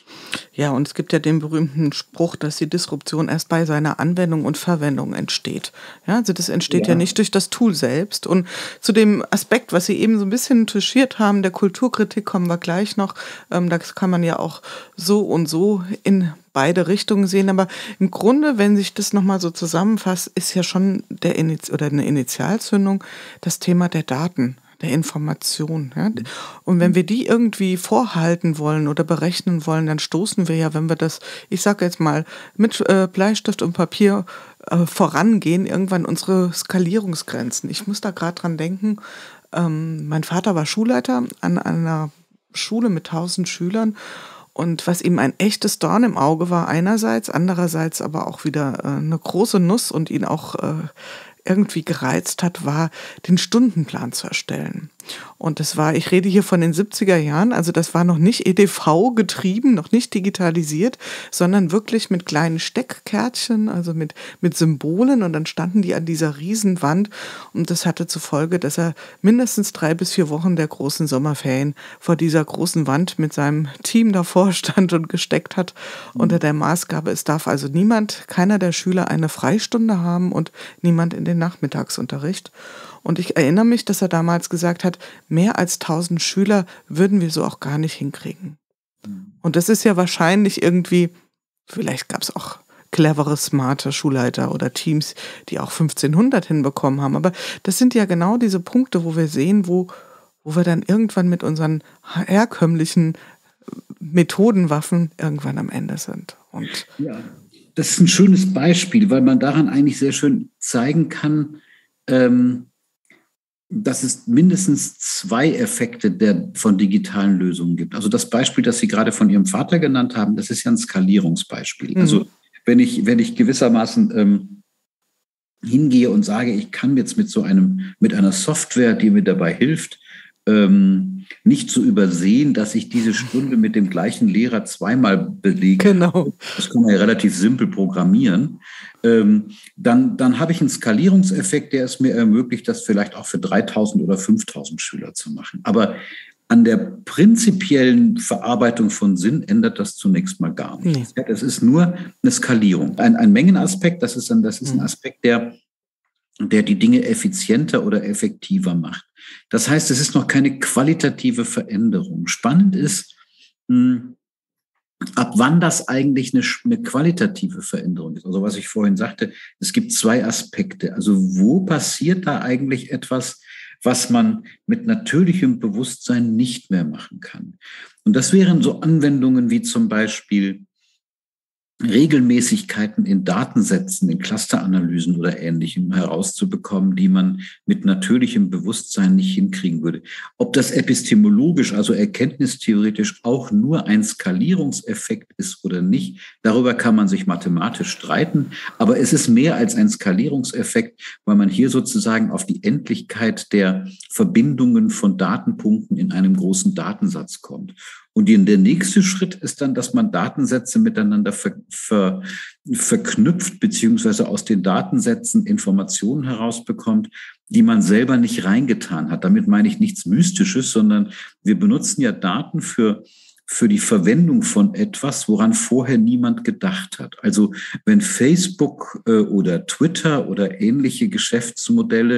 Ja, und es gibt ja den berühmten Spruch, dass die Disruption erst bei seiner Anwendung und Verwendung entsteht. Ja, also das entsteht ja nicht durch das Tool selbst. Und zu dem Aspekt, was Sie eben so ein bisschen touchiert haben, der Kulturkritik, kommen wir gleich noch. Das kann man ja auch so und so in beide Richtungen sehen. Aber im Grunde, wenn sich das nochmal so zusammenfasst, ist ja schon eine Initialzündung das Thema der Daten, der Information. Ja? Und wenn wir die irgendwie vorhalten wollen oder berechnen wollen, dann stoßen wir ja, wenn wir das, ich sage jetzt mal, mit Bleistift und Papier vorangehen, irgendwann unsere Skalierungsgrenzen. Ich muss da gerade dran denken, mein Vater war Schulleiter an einer Schule mit 1000 Schülern. Und was ihm ein echtes Dorn im Auge war einerseits, andererseits aber auch wieder eine große Nuss und ihn auch irgendwie gereizt hat, war, den Stundenplan zu erstellen. Und das war, ich rede hier von den 70er Jahren, also das war noch nicht EDV getrieben, noch nicht digitalisiert, sondern wirklich mit kleinen Steckkärtchen, also mit Symbolen, und dann standen die an dieser Riesenwand, und das hatte zur Folge, dass er mindestens 3 bis 4 Wochen der großen Sommerferien vor dieser großen Wand mit seinem Team davor stand und gesteckt hat, unter der Maßgabe, es darf also keiner der Schüler eine Freistunde haben und niemand in den Nachmittagsunterricht. Und ich erinnere mich, dass er damals gesagt hat, mehr als 1000 Schüler würden wir so auch gar nicht hinkriegen. Und das ist ja wahrscheinlich irgendwie, vielleicht gab es auch clevere, smarte Schulleiter oder Teams, die auch 1500 hinbekommen haben. Aber das sind ja genau diese Punkte, wo wir sehen, wo wir dann irgendwann mit unseren herkömmlichen Methodenwaffen irgendwann am Ende sind. Und ja, das ist ein schönes Beispiel, weil man daran eigentlich sehr schön zeigen kann, dass es mindestens 2 Effekte von digitalen Lösungen gibt. Also das Beispiel, das Sie gerade von Ihrem Vater genannt haben, das ist ja ein Skalierungsbeispiel. Also wenn ich gewissermaßen hingehe und sage, ich kann jetzt mit einer Software, die mir dabei hilft, nicht zu übersehen, dass ich diese Stunde mit dem gleichen Lehrer zweimal belege. Genau. Das kann man ja relativ simpel programmieren. Dann habe ich einen Skalierungseffekt, der es mir ermöglicht, das vielleicht auch für 3000 oder 5000 Schüler zu machen. Aber an der prinzipiellen Verarbeitung von Sinn ändert das zunächst mal gar nichts. Nee. Das ist nur eine Skalierung. Ein Mengenaspekt, das ist ein Aspekt, der die Dinge effizienter oder effektiver macht. Das heißt, es ist noch keine qualitative Veränderung. Spannend ist, ab wann das eigentlich eine qualitative Veränderung ist. Also was ich vorhin sagte, es gibt 2 Aspekte. Also wo passiert da eigentlich etwas, was man mit natürlichem Bewusstsein nicht mehr machen kann? Und das wären so Anwendungen wie zum Beispiel Regelmäßigkeiten in Datensätzen, in Clusteranalysen oder Ähnlichem herauszubekommen, die man mit natürlichem Bewusstsein nicht hinkriegen würde. Ob das epistemologisch, also erkenntnistheoretisch auch nur ein Skalierungseffekt ist oder nicht, darüber kann man sich mathematisch streiten. Aber es ist mehr als ein Skalierungseffekt, weil man hier sozusagen auf die Endlichkeit der Verbindungen von Datenpunkten in einem großen Datensatz kommt. Und der nächste Schritt ist dann, dass man Datensätze miteinander verknüpft, beziehungsweise aus den Datensätzen Informationen herausbekommt, die man selber nicht reingetan hat. Damit meine ich nichts Mystisches, sondern wir benutzen ja Daten für die Verwendung von etwas, woran vorher niemand gedacht hat. Also wenn Facebook oder Twitter oder ähnliche Geschäftsmodelle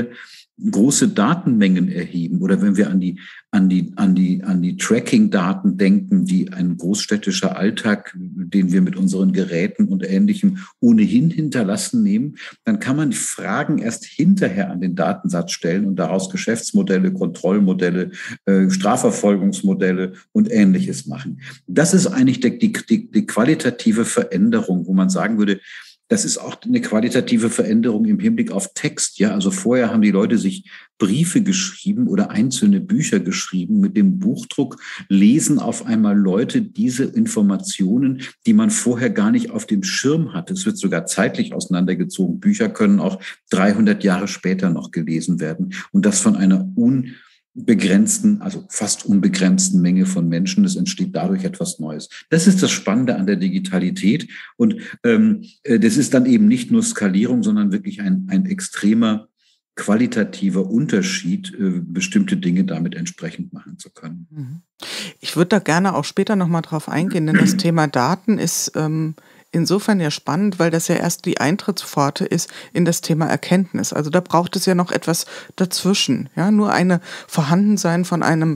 große Datenmengen erheben oder wenn wir an die Tracking-Daten denken, die ein großstädtischer Alltag, den wir mit unseren Geräten und Ähnlichem ohnehin hinterlassen nehmen, dann kann man Fragen erst hinterher an den Datensatz stellen und daraus Geschäftsmodelle, Kontrollmodelle, Strafverfolgungsmodelle und Ähnliches machen. Das ist eigentlich die qualitative Veränderung, wo man sagen würde, das ist auch eine qualitative Veränderung im Hinblick auf Text. Ja, also vorher haben die Leute sich Briefe geschrieben oder einzelne Bücher geschrieben. Mit dem Buchdruck lesen auf einmal Leute diese Informationen, die man vorher gar nicht auf dem Schirm hatte. Es wird sogar zeitlich auseinandergezogen. Bücher können auch 300 Jahre später noch gelesen werden. Und das von einer unbegrenzten, also fast unbegrenzten Menge von Menschen. Es entsteht dadurch etwas Neues. Das ist das Spannende an der Digitalität. Und das ist dann eben nicht nur Skalierung, sondern wirklich ein extremer qualitativer Unterschied, bestimmte Dinge damit entsprechend machen zu können. Ich würde da gerne auch später nochmal drauf eingehen, denn das Thema Daten ist insofern ja spannend, weil das ja erst die Eintrittspforte ist in das Thema Erkenntnis. Also da braucht es ja noch etwas dazwischen. Ja, nur eine Vorhandensein von einer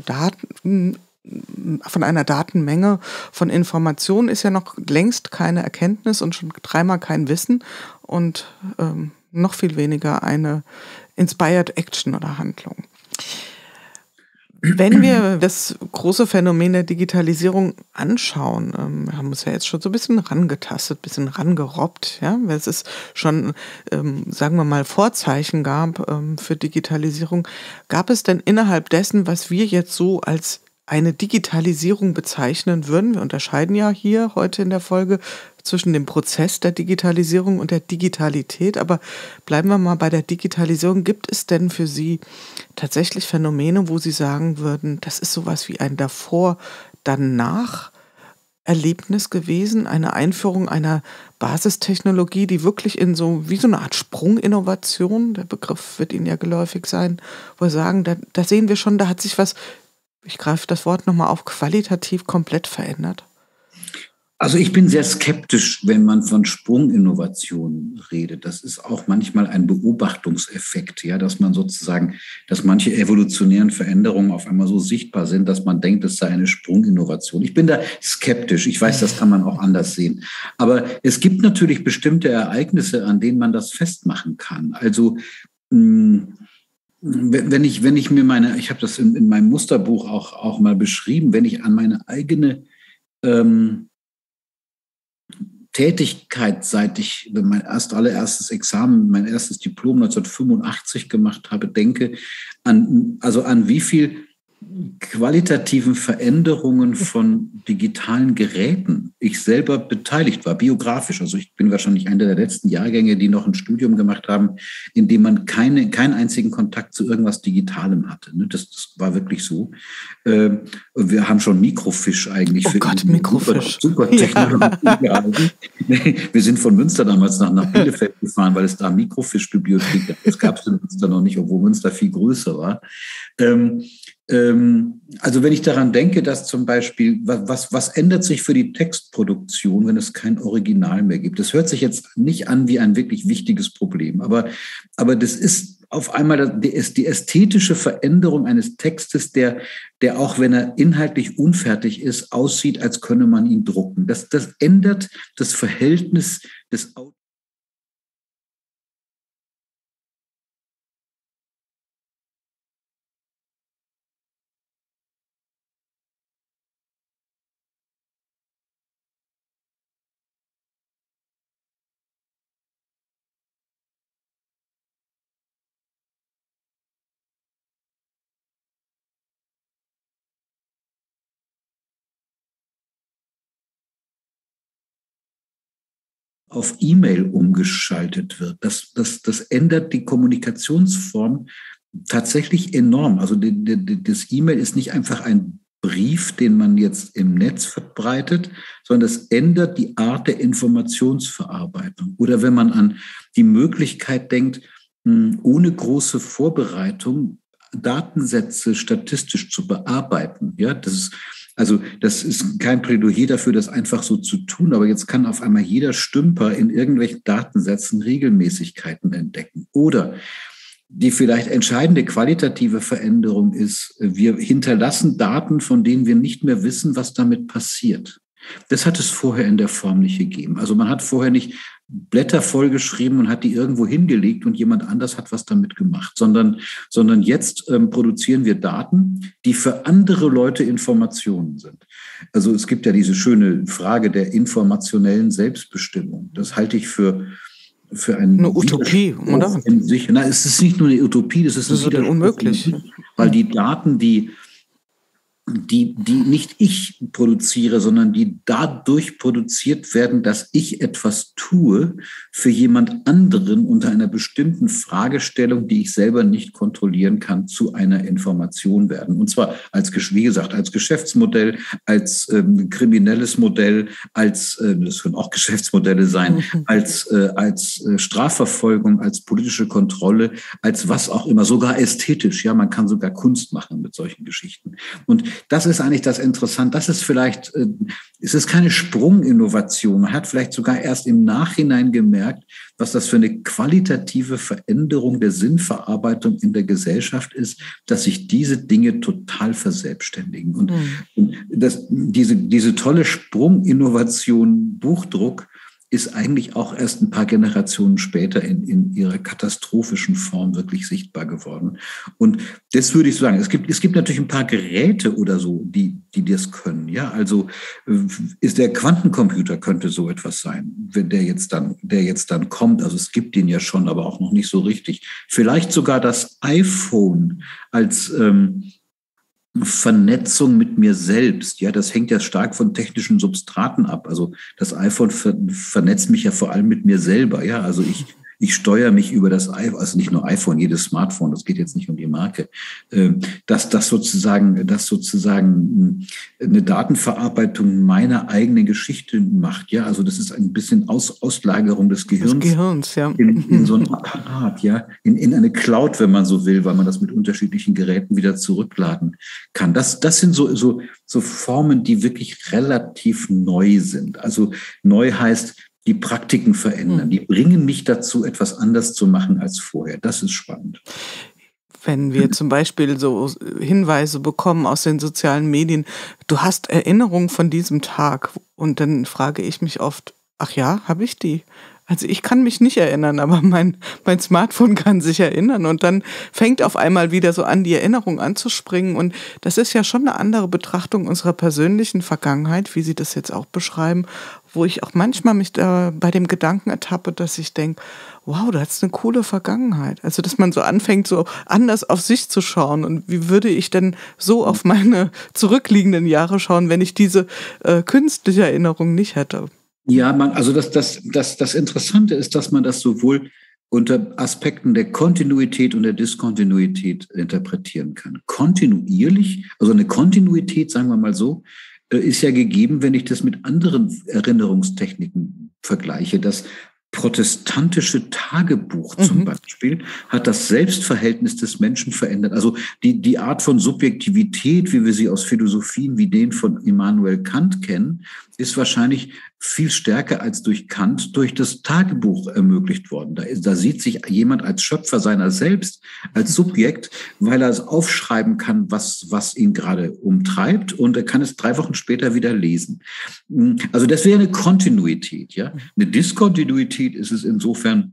Datenmenge von Informationen ist ja noch längst keine Erkenntnis und schon dreimal kein Wissen und noch viel weniger eine Inspired Action oder Handlung. Wenn wir das große Phänomen der Digitalisierung anschauen, wir haben uns ja jetzt schon so ein bisschen rangetastet, ein bisschen rangerobbt, ja, weil es ist schon, sagen wir mal, Vorzeichen gab für Digitalisierung. Gab es denn innerhalb dessen, was wir jetzt so als eine Digitalisierung bezeichnen würden, wir unterscheiden ja hier heute in der Folge zwischen dem Prozess der Digitalisierung und der Digitalität, aber bleiben wir mal bei der Digitalisierung. Gibt es denn für Sie tatsächlich Phänomene, wo Sie sagen würden, das ist sowas wie ein Davor-Danach-Erlebnis gewesen, eine Einführung einer Basistechnologie, die wirklich in wie so eine Art Sprunginnovation, der Begriff wird Ihnen ja geläufig sein, wo wir sagen, da sehen wir schon, da hat sich was, ich greife das Wort nochmal auf, qualitativ komplett verändert? Also ich bin sehr skeptisch, wenn man von Sprunginnovationen redet. Das ist auch manchmal ein Beobachtungseffekt, ja, dass man sozusagen, dass manche evolutionären Veränderungen auf einmal so sichtbar sind, dass man denkt, es sei eine Sprunginnovation. Ich bin da skeptisch. Ich weiß, das kann man auch anders sehen. Aber es gibt natürlich bestimmte Ereignisse, an denen man das festmachen kann. Also wenn ich mir ich habe das in meinem Musterbuch auch mal beschrieben, wenn ich an meine eigene Tätigkeit, seit ich mein allererstes Examen, mein erstes Diplom 1985 gemacht habe, denke, an wie viel qualitativen Veränderungen von digitalen Geräten ich selber beteiligt war, biografisch. Also ich bin wahrscheinlich einer der letzten Jahrgänge, die noch ein Studium gemacht haben, in dem man keinen einzigen Kontakt zu irgendwas Digitalem hatte. Das war wirklich so. Wir haben schon Mikrofisch eigentlich. Mikrofisch. Super Technologie. Ja. Wir sind von Münster damals nach Bielefeld gefahren, weil es da Mikrofischbibliothek gab. Das gab es in Münster noch nicht, obwohl Münster viel größer war. Also wenn ich daran denke, dass zum Beispiel, was ändert sich für die Textproduktion, wenn es kein Original mehr gibt? Das hört sich jetzt nicht an wie ein wirklich wichtiges Problem, aber das ist auf einmal die ästhetische Veränderung eines Textes, der auch, wenn er inhaltlich unfertig ist, aussieht, als könne man ihn drucken. Das ändert das Verhältnis des Autors auf E-Mail umgeschaltet wird. Das ändert die Kommunikationsform tatsächlich enorm. Also das E-Mail ist nicht einfach ein Brief, den man jetzt im Netz verbreitet, sondern das ändert die Art der Informationsverarbeitung. Oder wenn man an die Möglichkeit denkt, ohne große Vorbereitung Datensätze statistisch zu bearbeiten. Ja, das ist kein Plädoyer dafür, das einfach so zu tun, aber jetzt kann auf einmal jeder Stümper in irgendwelchen Datensätzen Regelmäßigkeiten entdecken. Oder die vielleicht entscheidende qualitative Veränderung ist, wir hinterlassen Daten, von denen wir nicht mehr wissen, was damit passiert. Das hat es vorher in der Form nicht gegeben. Also man hat vorher nicht Blätter vollgeschrieben und hat die irgendwo hingelegt und jemand anders hat was damit gemacht, sondern jetzt produzieren wir Daten, die für andere Leute Informationen sind. Also es gibt ja diese schöne Frage der informationellen Selbstbestimmung. Das halte ich für eine Utopie, oder? In sich. Na, es ist nicht nur eine Utopie, das ist unmöglich. Weil die Daten, die nicht ich produziere, sondern die dadurch produziert werden, dass ich etwas tue für jemand anderen unter einer bestimmten Fragestellung, die ich selber nicht kontrollieren kann, zu einer Information werden. Und zwar wie gesagt, als Geschäftsmodell, als kriminelles Modell, das können auch Geschäftsmodelle sein, als Strafverfolgung, als politische Kontrolle, als was auch immer, sogar ästhetisch. Ja, man kann sogar Kunst machen mit solchen Geschichten. Und das ist eigentlich das Interessante. Das ist vielleicht, es ist keine Sprunginnovation. Man hat vielleicht sogar erst im Nachhinein gemerkt, was das für eine qualitative Veränderung der Sinnverarbeitung in der Gesellschaft ist, dass sich diese Dinge total verselbstständigen. Und diese tolle Sprunginnovation Buchdruck ist eigentlich auch erst ein paar Generationen später in ihrer katastrophischen Form wirklich sichtbar geworden. Und das würde ich sagen. Es gibt natürlich ein paar Geräte oder so, die das können. Ja, also ist der Quantencomputer könnte so etwas sein, wenn der jetzt dann kommt. Also es gibt den ja schon, aber auch noch nicht so richtig. Vielleicht sogar das iPhone als Vernetzung mit mir selbst, ja, das hängt ja stark von technischen Substraten ab. Also das iPhone vernetzt mich ja vor allem mit mir selber, ja. Also ich steuere mich über das iPhone, also nicht nur iPhone, jedes Smartphone, das geht jetzt nicht um die Marke, dass das sozusagen eine Datenverarbeitung meiner eigenen Geschichte macht, ja. Also das ist ein bisschen Auslagerung des Gehirns ja. in so ein Apparat, ja, in eine Cloud, wenn man so will, weil man das mit unterschiedlichen Geräten wieder zurückladen kann. Das sind so Formen, die wirklich relativ neu sind. Also neu heißt, die Praktiken verändern. Die bringen mich dazu, etwas anders zu machen als vorher. Das ist spannend. Wenn wir zum Beispiel so Hinweise bekommen aus den sozialen Medien, du hast Erinnerungen von diesem Tag, und dann frage ich mich oft, ach ja, habe ich die? Also ich kann mich nicht erinnern, aber mein Smartphone kann sich erinnern, und dann fängt auf einmal wieder so an, die Erinnerung anzuspringen, und das ist ja schon eine andere Betrachtung unserer persönlichen Vergangenheit, wie Sie das jetzt auch beschreiben, wo ich auch manchmal mich da bei dem Gedanken ertappe, dass ich denke, wow, du hast eine coole Vergangenheit. Also dass man so anfängt, so anders auf sich zu schauen, und wie würde ich denn so auf meine zurückliegenden Jahre schauen, wenn ich diese künstliche Erinnerung nicht hätte? Ja, also das Interessante ist, dass man das sowohl unter Aspekten der Kontinuität und der Diskontinuität interpretieren kann. Kontinuierlich, also eine Kontinuität, sagen wir mal so, ist ja gegeben, wenn ich das mit anderen Erinnerungstechniken vergleiche. Das protestantische Tagebuch zum Beispiel hat das Selbstverhältnis des Menschen verändert. Also die Art von Subjektivität, wie wir sie aus Philosophien wie den von Immanuel Kant kennen, ist wahrscheinlich viel stärker als durch Kant durch das Tagebuch ermöglicht worden. Da sieht sich jemand als Schöpfer seiner selbst, als Subjekt, weil er es aufschreiben kann, was ihn gerade umtreibt, und er kann es 3 Wochen später wieder lesen. Also das wäre eine Kontinuität, ja. Eine Diskontinuität ist es insofern,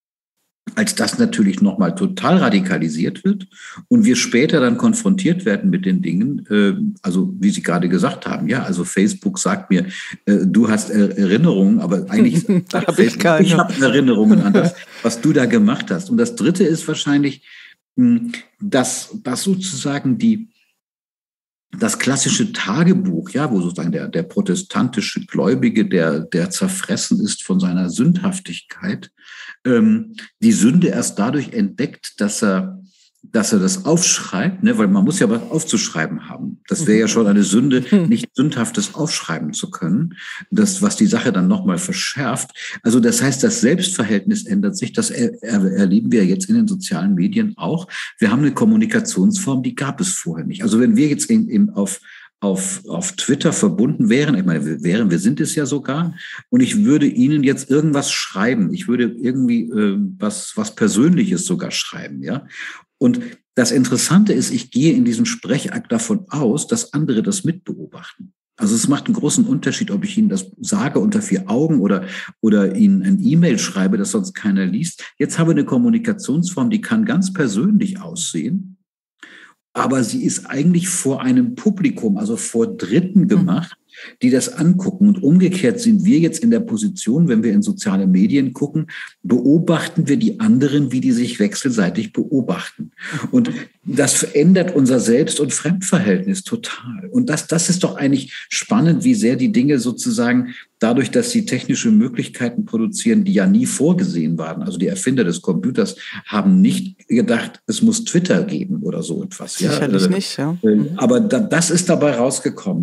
als das natürlich nochmal total radikalisiert wird und wir später dann konfrontiert werden mit den Dingen, also wie Sie gerade gesagt haben, ja, also Facebook sagt mir, du hast Erinnerungen, aber eigentlich sagt Facebook, ich habe Erinnerungen an das, was du da gemacht hast. Und das Dritte ist wahrscheinlich, dass sozusagen das klassische Tagebuch, ja, wo sozusagen der protestantische Gläubige, der zerfressen ist von seiner Sündhaftigkeit, die Sünde erst dadurch entdeckt, dass er das aufschreibt, ne, weil man muss ja was aufzuschreiben haben. Das wäre ja schon eine Sünde, nicht Sündhaftes aufschreiben zu können, das, was die Sache dann nochmal verschärft. Also das heißt, das Selbstverhältnis ändert sich, das erleben wir jetzt in den sozialen Medien auch. Wir haben eine Kommunikationsform, die gab es vorher nicht. Also wenn wir jetzt auf auf Twitter verbunden wären, ich meine, wir sind es ja sogar, und ich würde Ihnen jetzt irgendwas schreiben. Ich würde irgendwie was Persönliches sogar schreiben, ja. Und das Interessante ist, ich gehe in diesem Sprechakt davon aus, dass andere das mitbeobachten. Also es macht einen großen Unterschied, ob ich Ihnen das sage unter 4 Augen oder Ihnen ein E-Mail schreibe, das sonst keiner liest. Jetzt habe ich eine Kommunikationsform, die kann ganz persönlich aussehen, aber sie ist eigentlich vor einem Publikum, also vor Dritten gemacht, die das angucken. Und umgekehrt sind wir jetzt in der Position, wenn wir in soziale Medien gucken, beobachten wir die anderen, wie die sich wechselseitig beobachten. Und das verändert unser Selbst- und Fremdverhältnis total. Und das ist doch eigentlich spannend, wie sehr die Dinge sozusagen dadurch, dass sie technische Möglichkeiten produzieren, die ja nie vorgesehen waren. Also die Erfinder des Computers haben nicht gedacht, es muss Twitter geben oder so etwas. Sicherlich nicht, ja. Aber das ist dabei rausgekommen,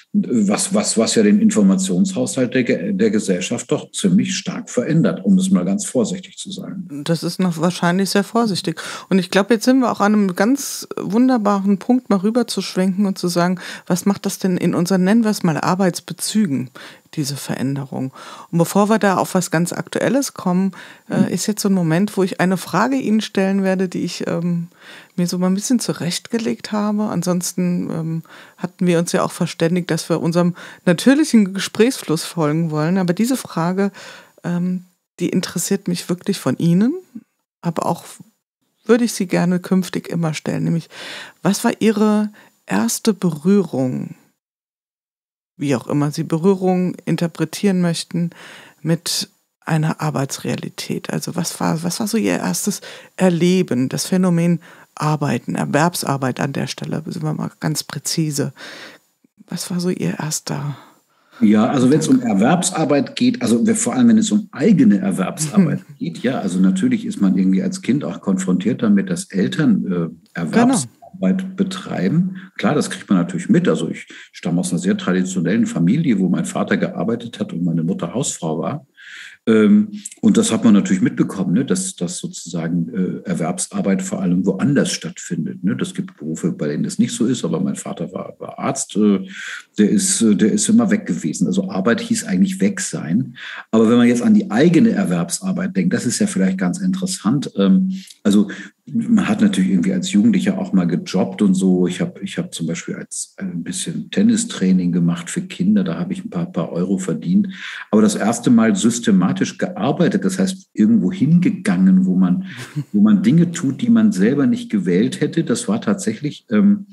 was ja den Informationshaushalt der Gesellschaft doch ziemlich stark verändert, um es mal ganz vorsichtig zu sagen. Das ist noch wahrscheinlich sehr vorsichtig. Und ich glaube, jetzt sind wir auch an einem ganz wunderbaren Punkt, mal rüber zu schwenken und zu sagen, was macht das denn in unseren, nennen wir es mal, Arbeitsbezügen, diese Veränderung? Und bevor wir da auf was ganz Aktuelles kommen, ist jetzt so ein Moment, wo ich eine Frage Ihnen stellen werde, die ich mir so mal ein bisschen zurechtgelegt habe. Ansonsten hatten wir uns ja auch verständigt, dass wir unserem natürlichen Gesprächsfluss folgen wollen. Aber diese Frage, die interessiert mich wirklich von Ihnen, aber auch würde ich sie gerne künftig immer stellen. Nämlich, was war Ihre erste Berührung, wie auch immer Sie Berührung interpretieren möchten, mit einer Arbeitsrealität? Also was war so Ihr erstes Erleben, das Phänomen Arbeiten, Erwerbsarbeit an der Stelle, sind wir mal ganz präzise. Was war so Ihr erster? Ja, also wenn es um Erwerbsarbeit geht, also vor allem wenn es um eigene Erwerbsarbeit geht, ja, also natürlich ist man irgendwie als Kind auch konfrontiert damit, dass Eltern Erwerbsarbeit betreiben. Klar, das kriegt man natürlich mit. Also ich stamme aus einer sehr traditionellen Familie, wo mein Vater gearbeitet hat und meine Mutter Hausfrau war. Und das hat man natürlich mitbekommen, ne, dass sozusagen Erwerbsarbeit vor allem woanders stattfindet. Ne? Das gibt Berufe, bei denen das nicht so ist, aber mein Vater war Arzt, der ist immer weg gewesen. Also Arbeit hieß eigentlich weg sein. Aber wenn man jetzt an die eigene Erwerbsarbeit denkt, das ist ja vielleicht ganz interessant. Also man hat natürlich irgendwie als Jugendlicher auch mal gejobbt und so. Ich hab zum Beispiel ein bisschen Tennistraining gemacht für Kinder. Da habe ich ein paar Euro verdient. Aber das erste Mal systematisch gearbeitet, das heißt irgendwo hingegangen, wo man Dinge tut, die man selber nicht gewählt hätte. Das war tatsächlich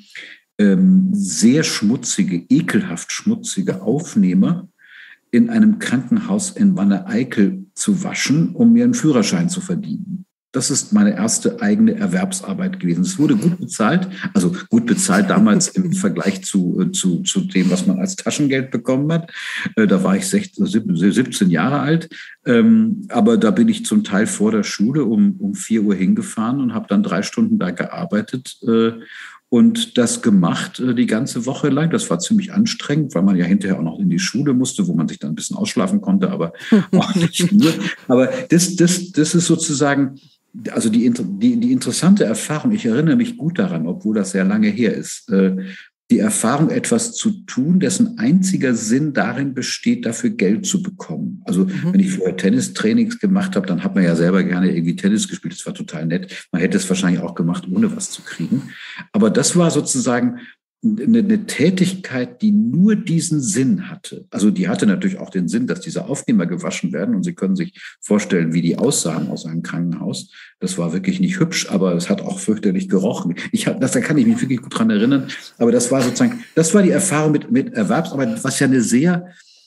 sehr schmutzige, ekelhaft schmutzige Aufnehmer in einem Krankenhaus in Wanne-Eickel zu waschen, um mir einen Führerschein zu verdienen. Das ist meine erste eigene Erwerbsarbeit gewesen. Es wurde gut bezahlt, also gut bezahlt damals im Vergleich zu dem, was man als Taschengeld bekommen hat. Da war ich 17 Jahre alt, aber da bin ich zum Teil vor der Schule um 4 Uhr hingefahren und habe dann 3 Stunden da gearbeitet und das gemacht die ganze Woche lang. Das war ziemlich anstrengend, weil man ja hinterher auch noch in die Schule musste, wo man sich dann ein bisschen ausschlafen konnte, aber auch nicht nur. Aber das ist sozusagen, also die interessante Erfahrung, ich erinnere mich gut daran, obwohl das sehr lange her ist, die Erfahrung, etwas zu tun, dessen einziger Sinn darin besteht, dafür Geld zu bekommen. Also wenn ich vorher Tennistrainings gemacht habe, dann hat man ja selber gerne irgendwie Tennis gespielt. Das war total nett. Man hätte es wahrscheinlich auch gemacht, ohne was zu kriegen. Aber das war sozusagen eine Tätigkeit, die nur diesen Sinn hatte. Also die hatte natürlich auch den Sinn, dass diese Aufnehmer gewaschen werden. Und Sie können sich vorstellen, wie die aussahen aus einem Krankenhaus. Das war wirklich nicht hübsch, aber es hat auch fürchterlich gerochen. Da kann ich mich wirklich gut dran erinnern. Aber das war sozusagen, das war die Erfahrung mit Erwerbsarbeit, was ja eine sehr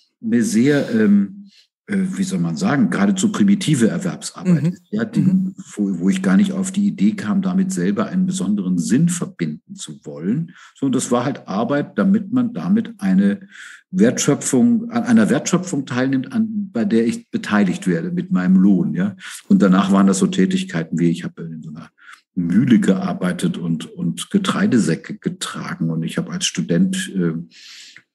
wie soll man sagen, geradezu primitive Erwerbsarbeit, ja, wo ich gar nicht auf die Idee kam, damit selber einen besonderen Sinn verbinden zu wollen. Sondern das war halt Arbeit, damit man damit an einer Wertschöpfung teilnimmt, bei der ich beteiligt werde mit meinem Lohn. Ja. Und danach waren das so Tätigkeiten wie, ich habe in so einer Mühle gearbeitet und Getreidesäcke getragen. Und ich habe als Student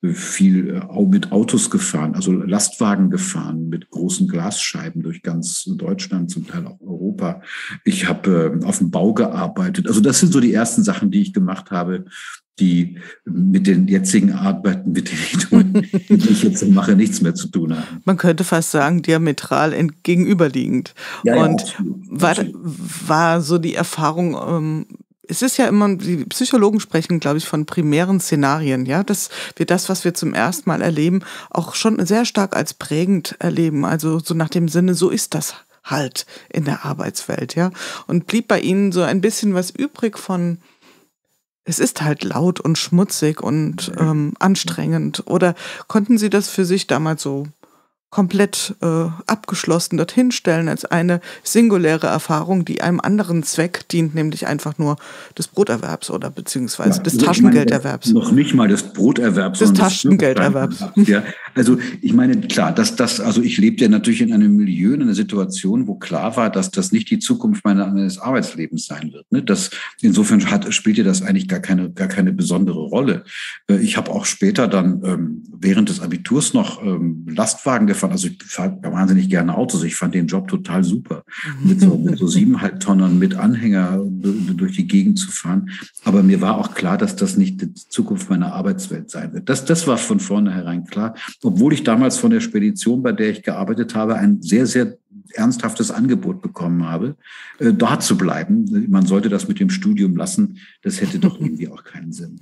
viel mit Autos gefahren, also Lastwagen gefahren mit großen Glasscheiben durch ganz Deutschland, zum Teil auch Europa. Ich habe auf dem Bau gearbeitet. Also das sind so die ersten Sachen, die ich gemacht habe, die mit den jetzigen Arbeiten, mit denen ich jetzt mache, nichts mehr zu tun haben. Man könnte fast sagen, diametral gegenüberliegend. Ja, und absolut. war so die Erfahrung, es ist ja immer, die Psychologen sprechen, glaube ich, von primären Szenarien, ja, dass wir das, was wir zum ersten Mal erleben, auch schon sehr stark als prägend erleben. Also so nach dem Sinne, so ist das halt in der Arbeitswelt, ja. Und blieb bei Ihnen so ein bisschen was übrig von, es ist halt laut und schmutzig und anstrengend. Oder konnten Sie das für sich damals so komplett abgeschlossen dorthin stellen als eine singuläre Erfahrung, die einem anderen Zweck dient, nämlich einfach nur des Broterwerbs oder beziehungsweise des Taschengelderwerbs? Noch nicht mal des Broterwerbs, des sondern Taschengelderwerbs. Ja, also ich meine, klar, also ich lebte ja natürlich in einem Milieu, in einer Situation, wo klar war, dass das nicht die Zukunft meines Arbeitslebens sein wird. Ne? Insofern spielte das eigentlich gar keine besondere Rolle. Ich habe auch später dann während des Abiturs noch Lastwagen gefahren. Also ich fahre wahnsinnig gerne Autos. Ich fand den Job total super, mit so 7,5 Tonnen mit Anhänger durch die Gegend zu fahren. Aber mir war auch klar, dass das nicht die Zukunft meiner Arbeitswelt sein wird. Das war von vornherein klar. Obwohl ich damals von der Spedition, bei der ich gearbeitet habe, ein sehr, sehr ernsthaftes Angebot bekommen habe, da zu bleiben. Man sollte das mit dem Studium lassen. Das hätte doch irgendwie auch keinen Sinn.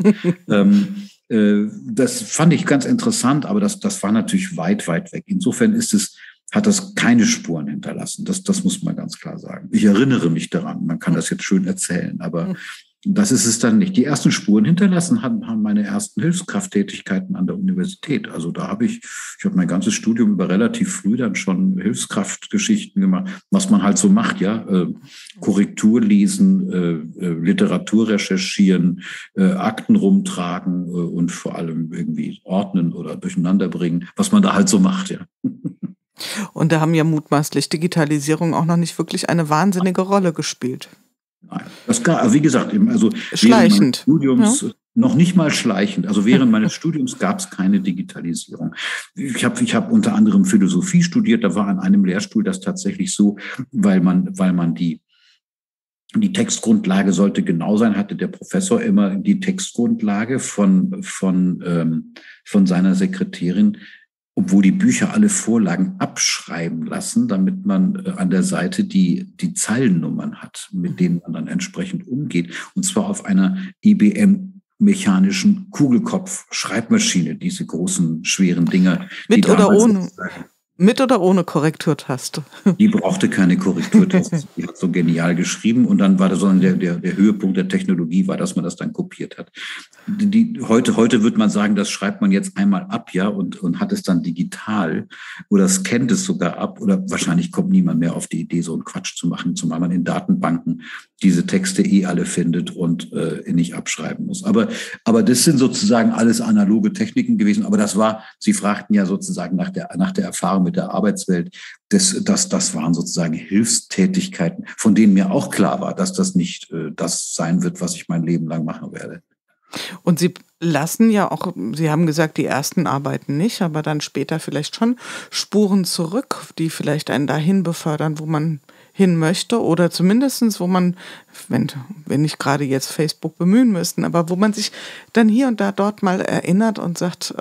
Das fand ich ganz interessant, aber das war natürlich weit, weit weg. Insofern hat das keine Spuren hinterlassen. Das muss man ganz klar sagen. Ich erinnere mich daran. Man kann das jetzt schön erzählen, aber das ist es dann nicht. Die ersten Spuren hinterlassen haben meine ersten Hilfskrafttätigkeiten an der Universität. Also da habe ich mein ganzes Studium über relativ früh dann schon Hilfskraftgeschichten gemacht, was man halt so macht, ja. Korrektur lesen, Literatur recherchieren, Akten rumtragen und vor allem irgendwie ordnen oder durcheinander bringen, was man da halt so macht, ja. Und da haben ja mutmaßlich Digitalisierung auch noch nicht wirklich eine wahnsinnige Rolle gespielt. Nein, wie gesagt, also schleichend. Studiums, ja. Noch nicht mal schleichend. Also während meines Studiums gab es keine Digitalisierung. Ich hab unter anderem Philosophie studiert. Da war an einem Lehrstuhl das tatsächlich so, weil man die Textgrundlage sollte genau sein, hatte der Professor immer die Textgrundlage von seiner Sekretärin, obwohl die Bücher alle Vorlagen abschreiben lassen, damit man an der Seite die Zeilennummern hat, mit denen man dann entsprechend umgeht. Und zwar auf einer IBM mechanischen Kugelkopf-Schreibmaschine, diese großen, schweren Dinger. Mit oder ohne Korrekturtaste? Die brauchte keine Korrekturtaste. Die hat so genial geschrieben und dann war das so der Höhepunkt der Technologie war, dass man das dann kopiert hat. Heute wird man sagen, das schreibt man jetzt einmal ab, ja, und hat es dann digital oder scannt es sogar ab oder wahrscheinlich kommt niemand mehr auf die Idee, so einen Quatsch zu machen, zumal man in Datenbanken diese Texte alle findet und nicht abschreiben muss. Aber das sind sozusagen alles analoge Techniken gewesen. Aber Sie fragten ja sozusagen nach der Erfahrung mit der Arbeitswelt. Das waren sozusagen Hilfstätigkeiten, von denen mir auch klar war, dass das nicht das sein wird, was ich mein Leben lang machen werde. Und Sie lassen ja auch, Sie haben gesagt, die ersten Arbeiten nicht, aber dann später vielleicht schon Spuren zurück, die vielleicht einen dahin befördern, wo man hin möchte oder zumindest, wo man, wenn nicht gerade jetzt Facebook bemühen müssten, aber wo man sich dann hier und da dort mal erinnert und sagt,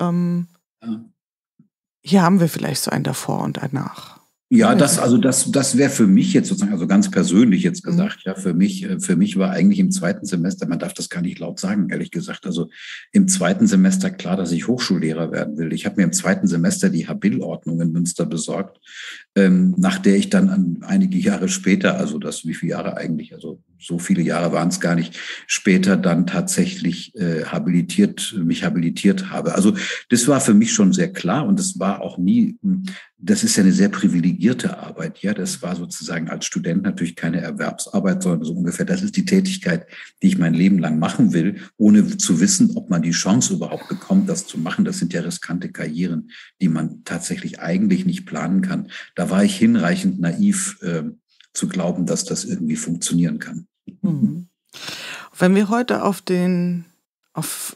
hier haben wir vielleicht so ein Davor und ein Nach. Ja, das wäre für mich jetzt sozusagen, also ganz persönlich jetzt gesagt, ja, für mich war eigentlich im zweiten Semester, man darf das gar nicht laut sagen, ehrlich gesagt, also im zweiten Semester klar, dass ich Hochschullehrer werden will. Ich habe mir im zweiten Semester die Habil-Ordnung in Münster besorgt, nach der ich dann einige Jahre später, also wie viele Jahre eigentlich, also so viele Jahre waren es gar nicht, später dann tatsächlich mich habilitiert habe. Also das war für mich schon sehr klar und das war auch nie, das ist ja eine sehr privilegierte Arbeit. Ja, das war sozusagen als Student natürlich keine Erwerbsarbeit, sondern so ungefähr, das ist die Tätigkeit, die ich mein Leben lang machen will, ohne zu wissen, ob man die Chance überhaupt bekommt, das zu machen. Das sind ja riskante Karrieren, die man tatsächlich eigentlich nicht planen kann. Da war ich hinreichend naiv, zu glauben, dass das irgendwie funktionieren kann. Mhm. Wenn wir heute auf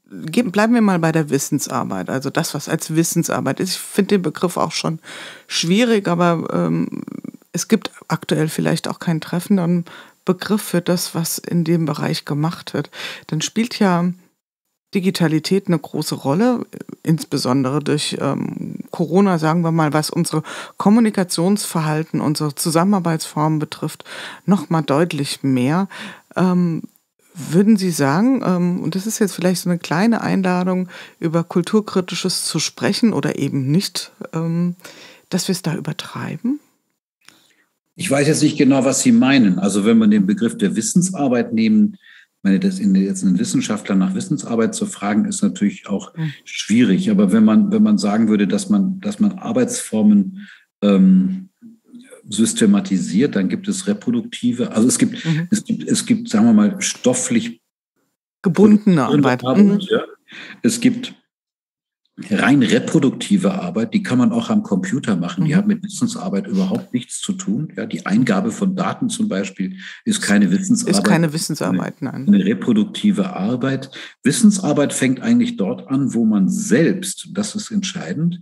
bleiben wir mal bei der Wissensarbeit, also das, was als Wissensarbeit ist. Ich finde den Begriff auch schon schwierig, aber es gibt aktuell vielleicht auch keinen treffenden Begriff für das, was in dem Bereich gemacht wird. Dann spielt ja Digitalität eine große Rolle, insbesondere durch Corona, sagen wir mal, was unsere Kommunikationsverhalten, unsere Zusammenarbeitsformen betrifft, noch mal deutlich mehr. Würden Sie sagen, und das ist jetzt vielleicht so eine kleine Einladung, über Kulturkritisches zu sprechen oder eben nicht, dass wir es da übertreiben? Ich weiß jetzt nicht genau, was Sie meinen. Also wenn man den Begriff der Wissensarbeit nehmen, ich meine, das jetzt einen Wissenschaftler nach Wissensarbeit zu fragen, ist natürlich auch schwierig. Aber wenn man sagen würde, dass man Arbeitsformen systematisiert, dann gibt es reproduktive, also es gibt, sagen wir mal, stofflich gebundene Arbeit. Ja. Es gibt rein reproduktive Arbeit, die kann man auch am Computer machen. Die hat mit Wissensarbeit überhaupt nichts zu tun. Ja, die Eingabe von Daten zum Beispiel ist keine Wissensarbeit. Ist keine Wissensarbeit, nein. Eine reproduktive Arbeit. Wissensarbeit fängt eigentlich dort an, wo man selbst, das ist entscheidend,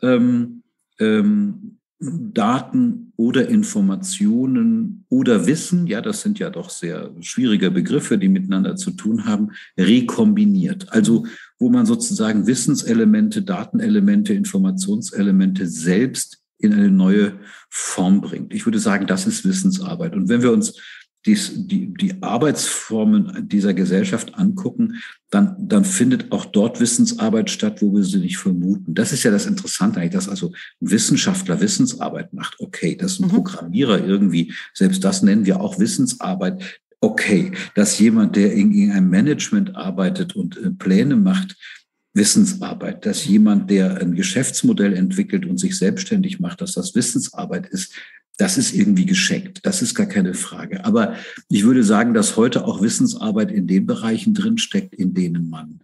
Daten oder Informationen oder Wissen, ja, das sind ja doch sehr schwierige Begriffe, die miteinander zu tun haben, rekombiniert. Also wo man sozusagen Wissenselemente, Datenelemente, Informationselemente selbst in eine neue Form bringt. Ich würde sagen, das ist Wissensarbeit. Und wenn wir uns die Arbeitsformen dieser Gesellschaft angucken, dann findet auch dort Wissensarbeit statt, wo wir sie nicht vermuten. Das ist ja das Interessante eigentlich, dass also ein Wissenschaftler Wissensarbeit macht. Okay, dass ein Programmierer irgendwie, selbst das nennen wir auch Wissensarbeit. Okay, dass jemand, der in einem Management arbeitet und Pläne macht, Wissensarbeit, dass jemand, der ein Geschäftsmodell entwickelt und sich selbstständig macht, dass das Wissensarbeit ist, das ist irgendwie geschenkt. Das ist gar keine Frage. Aber ich würde sagen, dass heute auch Wissensarbeit in den Bereichen drinsteckt, in denen man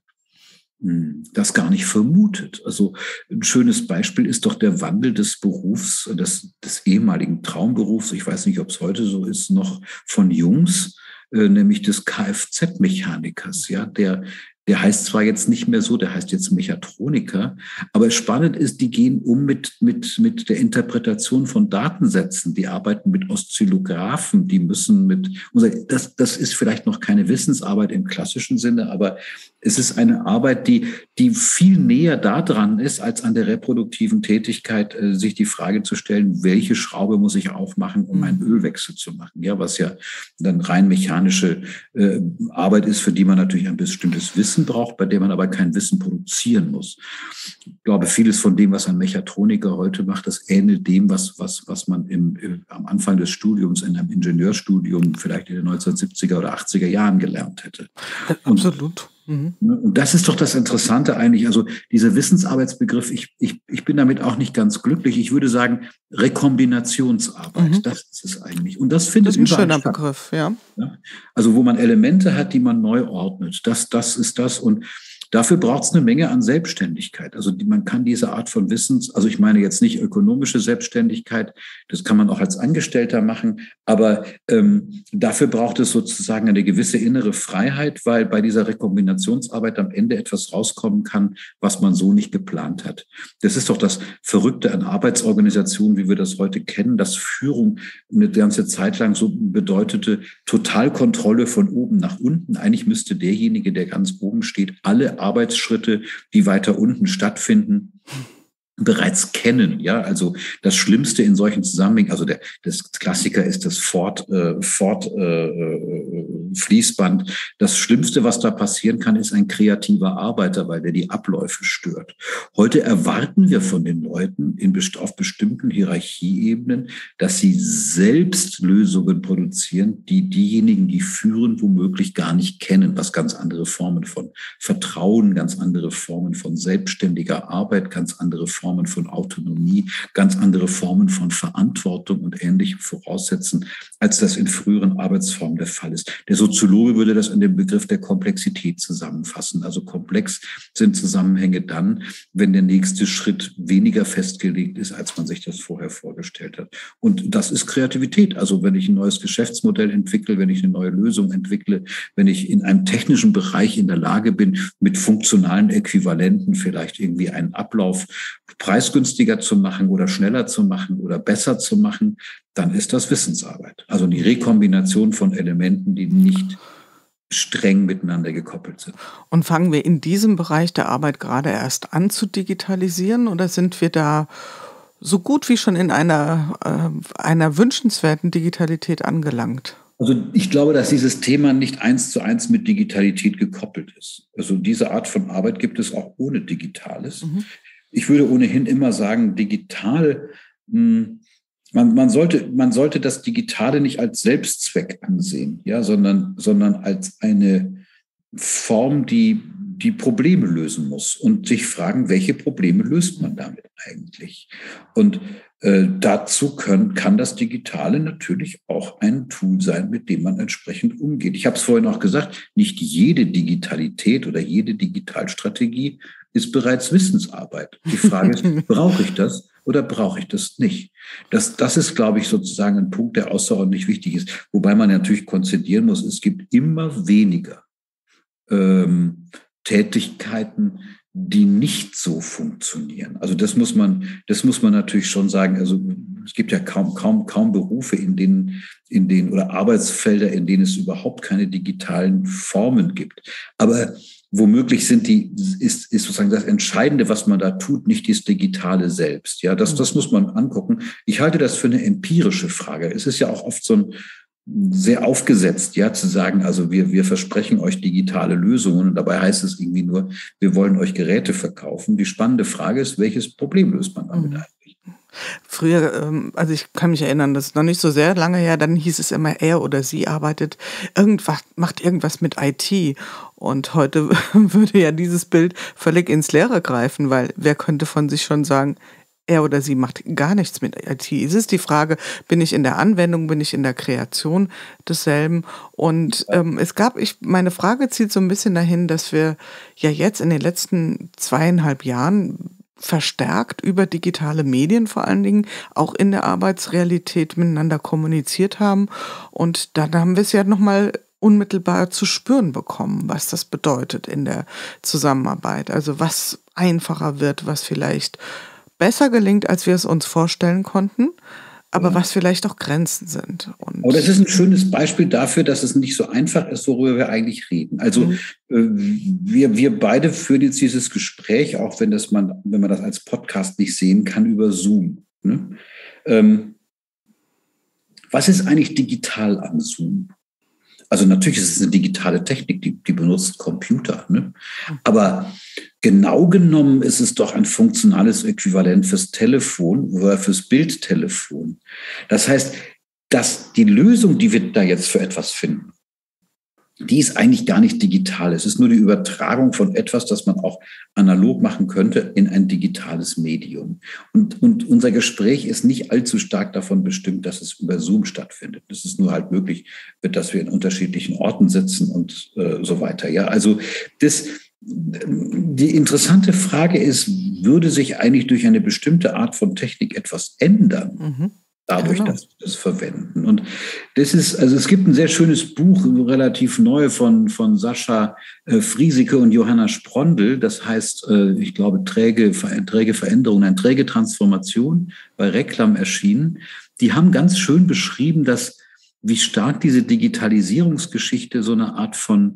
das gar nicht vermutet. Also ein schönes Beispiel ist doch der Wandel des Berufs, des ehemaligen Traumberufs, ich weiß nicht, ob es heute so ist, noch von Jungs, nämlich des Kfz-Mechanikers, ja, der heißt zwar jetzt nicht mehr so, der heißt jetzt Mechatroniker, aber spannend ist, die gehen um mit der Interpretation von Datensätzen, die arbeiten mit Oszillographen, die müssen das ist vielleicht noch keine Wissensarbeit im klassischen Sinne, aber es ist eine Arbeit, die viel näher daran ist, als an der reproduktiven Tätigkeit, sich die Frage zu stellen, welche Schraube muss ich aufmachen, um einen Ölwechsel zu machen, ja, was ja dann rein mechanische Arbeit ist, für die man natürlich ein bestimmtes Wissen braucht, bei dem man aber kein Wissen produzieren muss. Ich glaube, vieles von dem, was ein Mechatroniker heute macht, das ähnelt dem, was man am Anfang des Studiums in einem Ingenieurstudium vielleicht in den 1970er oder 80er Jahren gelernt hätte. Absolut. Und das ist doch das Interessante eigentlich. Also dieser Wissensarbeitsbegriff, ich bin damit auch nicht ganz glücklich. Ich würde sagen, Rekombinationsarbeit, das ist es eigentlich. Und das findet überall statt. Das ist ein schöner Begriff, ja. Also wo man Elemente hat, die man neu ordnet. Das ist das. Und dafür braucht es eine Menge an Selbstständigkeit. Also man kann diese Art von also ich meine jetzt nicht ökonomische Selbstständigkeit, das kann man auch als Angestellter machen, aber dafür braucht es sozusagen eine gewisse innere Freiheit, weil bei dieser Rekombinationsarbeit am Ende etwas rauskommen kann, was man so nicht geplant hat. Das ist doch das Verrückte an Arbeitsorganisationen, wie wir das heute kennen, dass Führung eine ganze Zeit lang so bedeutete Totalkontrolle von oben nach unten. Eigentlich müsste derjenige, der ganz oben steht, alle Arbeitsschritte, die weiter unten stattfinden, bereits kennen, ja, also das Schlimmste in solchen Zusammenhängen, also das Klassiker ist das Fließband. Das Schlimmste, was da passieren kann, ist ein kreativer Arbeiter, weil der die Abläufe stört. Heute erwarten wir von den Leuten auf bestimmten Hierarchieebenen, dass sie selbst Lösungen produzieren, die diejenigen, die führen, womöglich gar nicht kennen, was ganz andere Formen von Vertrauen, ganz andere Formen von selbstständiger Arbeit, ganz andere Formen von Autonomie, ganz andere Formen von Verantwortung und Ähnlichem voraussetzen, als das in früheren Arbeitsformen der Fall ist. Der Soziologe würde das in dem Begriff der Komplexität zusammenfassen. Also komplex sind Zusammenhänge dann, wenn der nächste Schritt weniger festgelegt ist, als man sich das vorher vorgestellt hat. Und das ist Kreativität. Also wenn ich ein neues Geschäftsmodell entwickle, wenn ich eine neue Lösung entwickle, wenn ich in einem technischen Bereich in der Lage bin, mit funktionalen Äquivalenten vielleicht irgendwie einen Ablauf preisgünstiger zu machen oder schneller zu machen oder besser zu machen, dann ist das Wissensarbeit. Also die Rekombination von Elementen, die nicht streng miteinander gekoppelt sind. Und fangen wir in diesem Bereich der Arbeit gerade erst an zu digitalisieren oder sind wir da so gut wie schon in einer wünschenswerten Digitalität angelangt? Also ich glaube, dass dieses Thema nicht 1:1 mit Digitalität gekoppelt ist. Also diese Art von Arbeit gibt es auch ohne Digitales. Ich würde ohnehin immer sagen, digital, man sollte das Digitale nicht als Selbstzweck ansehen, ja, sondern als eine Form, die Probleme lösen muss und sich fragen, welche Probleme löst man damit eigentlich? Und dazu kann das Digitale natürlich auch ein Tool sein, mit dem man entsprechend umgeht. Ich habe es vorhin auch gesagt, nicht jede Digitalität oder jede Digitalstrategie ist bereits Wissensarbeit. Die Frage ist, brauche ich das oder brauche ich das nicht? Das ist, glaube ich, sozusagen ein Punkt, der außerordentlich wichtig ist. Wobei man natürlich konzidieren muss, es gibt immer weniger Tätigkeiten, die nicht so funktionieren. Also das muss man natürlich schon sagen. Also es gibt ja kaum Berufe, in denen oder Arbeitsfelder, in denen es überhaupt keine digitalen Formen gibt. Aber womöglich ist sozusagen das Entscheidende, was man da tut, nicht das Digitale selbst. Ja, das muss man angucken. Ich halte das für eine empirische Frage. Es ist ja auch oft so ein sehr aufgesetzt, ja, zu sagen, also wir versprechen euch digitale Lösungen und dabei heißt es irgendwie nur, wir wollen euch Geräte verkaufen. Die spannende Frage ist, welches Problem löst man damit eigentlich? Früher, also ich kann mich erinnern, das ist noch nicht so sehr lange her, dann hieß es immer, er oder sie macht irgendwas mit IT. Und heute würde ja dieses Bild völlig ins Leere greifen, weil wer könnte von sich schon sagen, er oder sie macht gar nichts mit IT. Es ist die Frage, bin ich in der Anwendung, bin ich in der Kreation desselben? Und meine Frage zielt so ein bisschen dahin, dass wir ja jetzt in den letzten 2,5 Jahren verstärkt über digitale Medien vor allen Dingen auch in der Arbeitsrealität miteinander kommuniziert haben. Und dann haben wir es ja nochmal unmittelbar zu spüren bekommen, was das bedeutet in der Zusammenarbeit. Also was einfacher wird, was vielleicht besser gelingt, als wir es uns vorstellen konnten, aber was vielleicht auch Grenzen sind. Aber das ist ein schönes Beispiel dafür, dass es nicht so einfach ist, worüber wir eigentlich reden. Also wir beide führen jetzt dieses Gespräch, auch wenn man das als Podcast nicht sehen kann, über Zoom. Ne? Was ist eigentlich digital an Zoom? Also natürlich ist es eine digitale Technik, die benutzt Computer. Ne? Aber genau genommen ist es doch ein funktionales Äquivalent fürs Telefon oder fürs Bildtelefon. Das heißt, dass die Lösung, die wir da jetzt für etwas finden, die ist eigentlich gar nicht digital. Es ist nur die Übertragung von etwas, das man auch analog machen könnte, in ein digitales Medium. Und unser Gespräch ist nicht allzu stark davon bestimmt, dass es über Zoom stattfindet. Es ist nur halt möglich, dass wir in unterschiedlichen Orten sitzen und so weiter. Ja, also die interessante Frage ist, würde sich eigentlich durch eine bestimmte Art von Technik etwas ändern? Dadurch, dass wir das verwenden. Und das ist, also es gibt ein sehr schönes Buch, relativ neu von Sascha Friesike und Johanna Sprondel. Das heißt, ich glaube, träge Veränderung, träge Transformation, bei Reklam erschienen. Die haben ganz schön beschrieben, wie stark diese Digitalisierungsgeschichte so eine Art von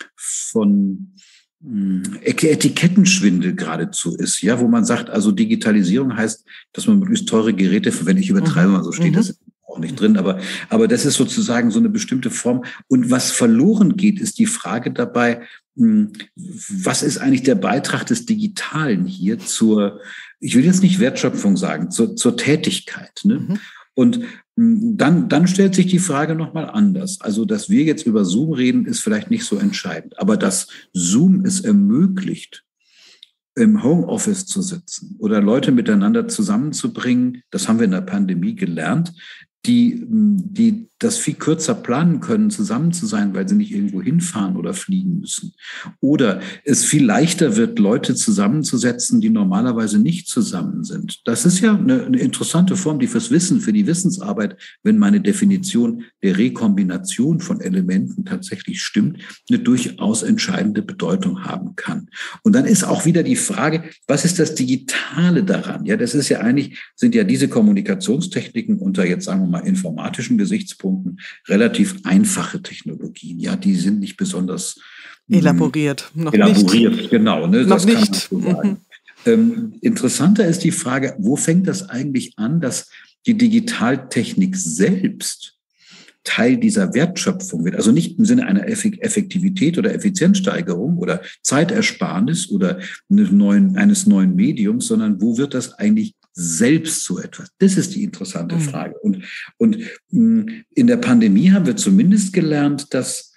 Etikettenschwindel geradezu ist, ja, wo man sagt, also Digitalisierung heißt, dass man möglichst teure Geräte verwendet. Ich übertreibe mal, so steht das auch nicht drin, aber das ist sozusagen so eine bestimmte Form. Und was verloren geht, ist die Frage dabei, was ist eigentlich der Beitrag des Digitalen hier ich will jetzt nicht Wertschöpfung sagen, zur Tätigkeit, ne? Und dann stellt sich die Frage nochmal anders. Also, dass wir jetzt über Zoom reden, ist vielleicht nicht so entscheidend. Aber dass Zoom es ermöglicht, im Homeoffice zu sitzen oder Leute miteinander zusammenzubringen, das haben wir in der Pandemie gelernt, die das viel kürzer planen können, zusammen zu sein, weil sie nicht irgendwo hinfahren oder fliegen müssen. Oder es viel leichter wird, Leute zusammenzusetzen, die normalerweise nicht zusammen sind. Das ist ja eine interessante Form, die fürs Wissen, für die Wissensarbeit, wenn meine Definition der Rekombination von Elementen tatsächlich stimmt, eine durchaus entscheidende Bedeutung haben kann. Und dann ist auch wieder die Frage, was ist das Digitale daran? Ja, das ist ja eigentlich, sind ja diese Kommunikationstechniken unter jetzt sagen wir mal informatischen Gesichtspunkten relativ einfache Technologien. Ja, die sind nicht besonders elaboriert. Nicht. Genau. Ne, noch das nicht. Kann man so sagen. Interessanter ist die Frage, wo fängt das eigentlich an, dass die Digitaltechnik selbst Teil dieser Wertschöpfung wird. Also nicht im Sinne einer Effektivität oder Effizienzsteigerung oder Zeitersparnis oder eines neuen Mediums, sondern wo wird das eigentlich selbst so etwas? Das ist die interessante Frage. Und in der Pandemie haben wir zumindest gelernt, dass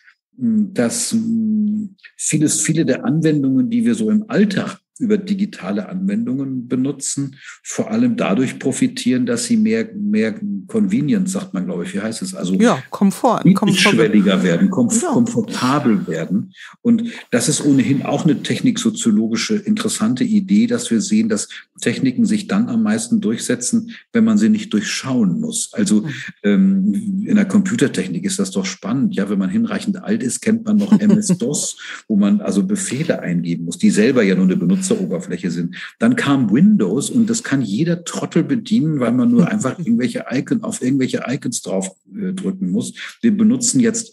viele der Anwendungen, die wir so im Alltag über digitale Anwendungen benutzen, vor allem dadurch profitieren, dass sie mehr Convenience, sagt man, glaube ich, wie heißt es? Also Komfort. Niedrigschwelliger werden, komfortabel werden. Und das ist ohnehin auch eine techniksoziologische interessante Idee, dass wir sehen, dass Techniken sich dann am meisten durchsetzen, wenn man sie nicht durchschauen muss. Also in der Computertechnik ist das doch spannend. Ja, wenn man hinreichend alt ist, kennt man noch MS-DOS, wo man also Befehle eingeben muss, die selber ja nur eine Benutzeroberfläche sind. Dann kam Windows und das kann jeder Trottel bedienen, weil man nur einfach auf irgendwelche Icons drauf drücken muss. Wir benutzen jetzt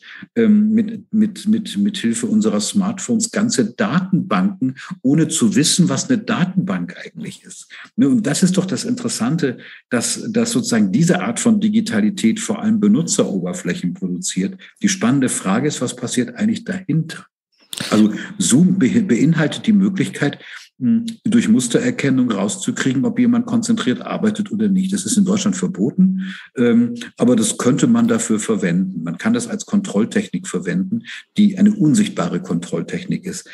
mit Hilfe unserer Smartphones ganze Datenbanken, ohne zu wissen, was eine Datenbank eigentlich ist. Und das ist doch das Interessante, dass sozusagen diese Art von Digitalität vor allem Benutzeroberflächen produziert. Die spannende Frage ist, was passiert eigentlich dahinter? Also Zoom beinhaltet die Möglichkeit, durch Mustererkennung rauszukriegen, ob jemand konzentriert arbeitet oder nicht. Das ist in Deutschland verboten, aber das könnte man dafür verwenden. Man kann das als Kontrolltechnik verwenden, die eine unsichtbare Kontrolltechnik ist.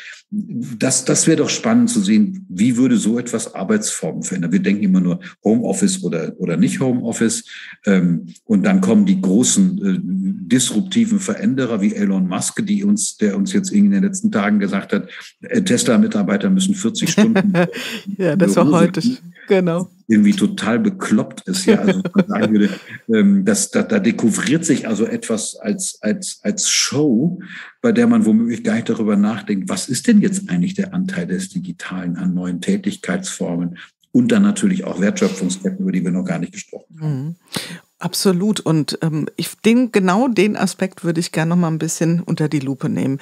Das wäre doch spannend zu sehen, wie würde so etwas Arbeitsformen verändern. Wir denken immer nur Homeoffice oder nicht Homeoffice, und dann kommen die großen disruptiven Veränderer wie Elon Musk, der uns jetzt in den letzten Tagen gesagt hat, Tesla-Mitarbeiter müssen 40 Stunden. Ja, das war heute, genau. Irgendwie total bekloppt ist. Ja, also man sagen würde, da dekouvriert sich also etwas als Show, bei der man womöglich gar nicht darüber nachdenkt, was ist denn jetzt eigentlich der Anteil des Digitalen an neuen Tätigkeitsformen und dann natürlich auch Wertschöpfungsketten, über die wir noch gar nicht gesprochen haben. Absolut. Und genau den Aspekt würde ich gerne noch mal ein bisschen unter die Lupe nehmen.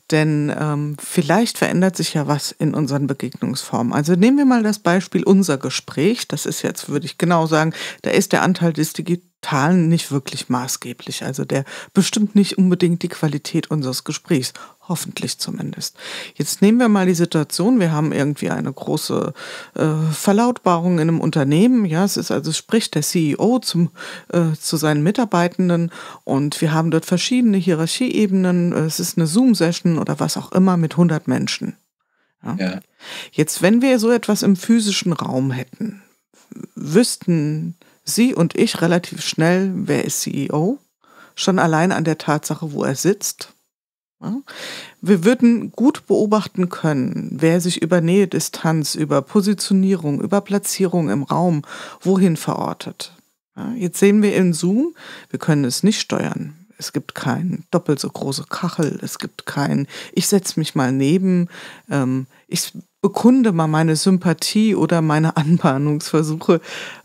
Denn vielleicht verändert sich ja was in unseren Begegnungsformen. Also nehmen wir mal das Beispiel unser Gespräch. Das ist jetzt, würde ich genau sagen, da ist der Anteil des Digitalen nicht wirklich maßgeblich. Also der bestimmt nicht unbedingt die Qualität unseres Gesprächs. Hoffentlich zumindest. Jetzt nehmen wir mal die Situation, wir haben irgendwie eine große Verlautbarung in einem Unternehmen. Ja, es spricht der CEO zu seinen Mitarbeitenden und wir haben dort verschiedene Hierarchieebenen. Es ist eine Zoom-Session oder was auch immer mit 100 Menschen. Ja. Jetzt, wenn wir so etwas im physischen Raum hätten, wüssten Sie und ich relativ schnell, wer ist CEO, schon allein an der Tatsache, wo er sitzt. Ja. Wir würden gut beobachten können, wer sich über Nähe, Distanz, über Positionierung, über Platzierung im Raum wohin verortet. Ja, jetzt sehen wir in Zoom, wir können es nicht steuern. Es gibt kein doppelt so große Kachel, es gibt kein, ich setze mich mal neben, ich bekunde mal meine Sympathie oder meine Anbahnungsversuche.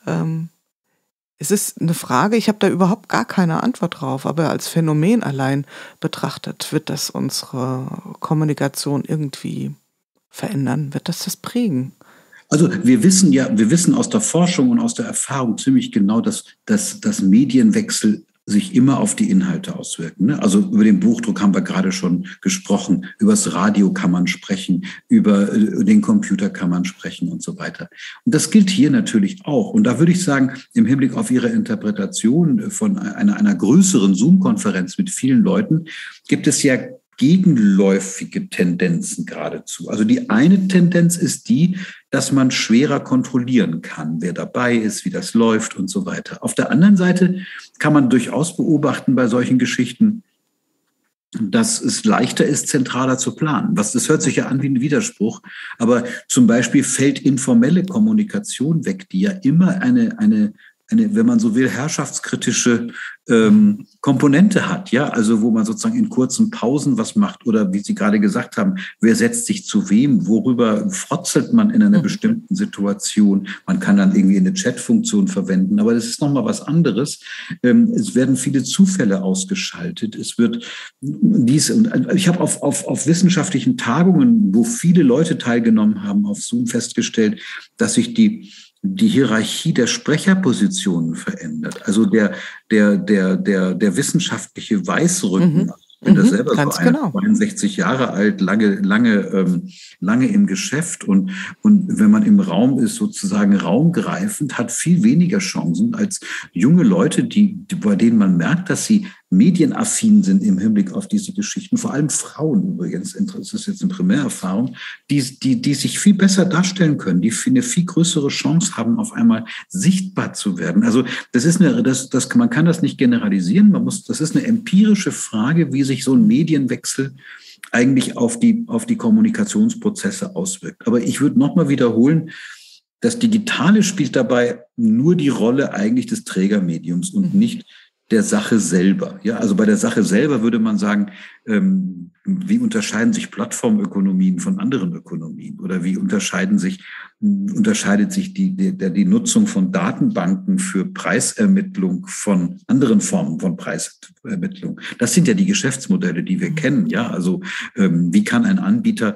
Es ist eine Frage, ich habe da überhaupt gar keine Antwort drauf, aber als Phänomen allein betrachtet, wird das unsere Kommunikation irgendwie verändern? Wird das prägen? Also wir wissen aus der Forschung und aus der Erfahrung ziemlich genau, dass Medienwechsel sich immer auf die Inhalte auswirken. Ne? Also über den Buchdruck haben wir gerade schon gesprochen, über das Radio kann man sprechen, über den Computer kann man sprechen und so weiter. Und das gilt hier natürlich auch. Und da würde ich sagen, im Hinblick auf Ihre Interpretation von einer größeren Zoom-Konferenz mit vielen Leuten, gibt es ja gegenläufige Tendenzen geradezu. Also die eine Tendenz ist die, dass man schwerer kontrollieren kann, wer dabei ist, wie das läuft und so weiter. Auf der anderen Seite kann man durchaus beobachten bei solchen Geschichten, dass es leichter ist, zentraler zu planen. Das hört sich ja an wie ein Widerspruch, aber zum Beispiel fällt informelle Kommunikation weg, die ja immer eine, wenn man so will, herrschaftskritische Komponente hat, ja, also wo man sozusagen in kurzen Pausen was macht oder wie Sie gerade gesagt haben, wer setzt sich zu wem, worüber frotzelt man in einer bestimmten Situation. Man kann dann irgendwie eine Chat-Funktion verwenden, aber das ist nochmal was anderes. Es werden viele Zufälle ausgeschaltet. Es wird ich habe auf wissenschaftlichen Tagungen, wo viele Leute teilgenommen haben, auf Zoom festgestellt, dass sich die Hierarchie der Sprecherpositionen verändert. Also der wissenschaftliche Weißrücken. Ich bin da selber so 62 Jahre alt, lange im Geschäft und wenn man im Raum ist, sozusagen raumgreifend, hat viel weniger Chancen als junge Leute, bei denen man merkt, dass sie medienaffin sind im Hinblick auf diese Geschichten, vor allem Frauen übrigens, das ist jetzt eine Primärerfahrung, die sich viel besser darstellen können, die eine viel größere Chance haben, auf einmal sichtbar zu werden. Also man kann das nicht generalisieren, das ist eine empirische Frage, wie sich so ein Medienwechsel eigentlich auf die Kommunikationsprozesse auswirkt. Aber ich würde nochmal wiederholen, das Digitale spielt dabei nur die Rolle eigentlich des Trägermediums und nicht der Sache selber. Ja, also bei der Sache selber würde man sagen, wie unterscheiden sich Plattformökonomien von anderen Ökonomien oder wie unterscheidet sich die Nutzung von Datenbanken für Preisermittlung von anderen Formen von Preisermittlung? Das sind ja die Geschäftsmodelle, die wir kennen. Ja, also wie kann ein Anbieter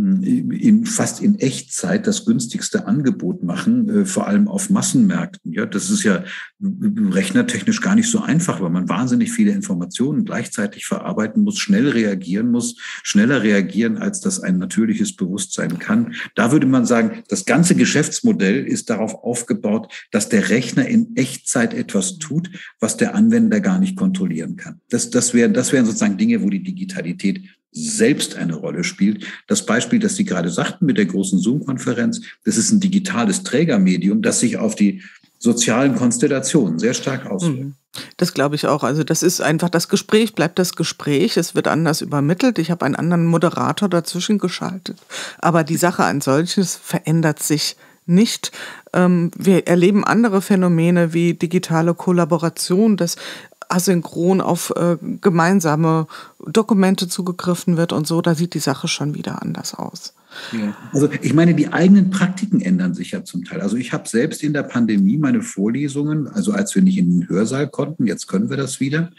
fast in Echtzeit das günstigste Angebot machen, vor allem auf Massenmärkten? Ja, das ist ja rechnertechnisch gar nicht so einfach, weil man wahnsinnig viele Informationen gleichzeitig verarbeiten muss, schnell reagieren muss, schneller reagieren, als das ein natürliches Bewusstsein kann. Da würde man sagen, das ganze Geschäftsmodell ist darauf aufgebaut, dass der Rechner in Echtzeit etwas tut, was der Anwender gar nicht kontrollieren kann. Das wären sozusagen Dinge, wo die Digitalität selbst eine Rolle spielt. Das Beispiel, das Sie gerade sagten mit der großen Zoom-Konferenz, das ist ein digitales Trägermedium, das sich auf die sozialen Konstellationen sehr stark auswirkt. Das glaube ich auch. Also das ist einfach, das Gespräch bleibt das Gespräch. Es wird anders übermittelt. Ich habe einen anderen Moderator dazwischen geschaltet. Aber die Sache als solches verändert sich nicht. Wir erleben andere Phänomene wie digitale Kollaboration, dass asynchron auf gemeinsame Dokumente zugegriffen wird und so. Da sieht die Sache schon wieder anders aus. Ja. Also ich meine, die eigenen Praktiken ändern sich ja zum Teil. Also ich habe selbst in der Pandemie meine Vorlesungen, also als wir nicht in den Hörsaal konnten, jetzt können wir das wieder,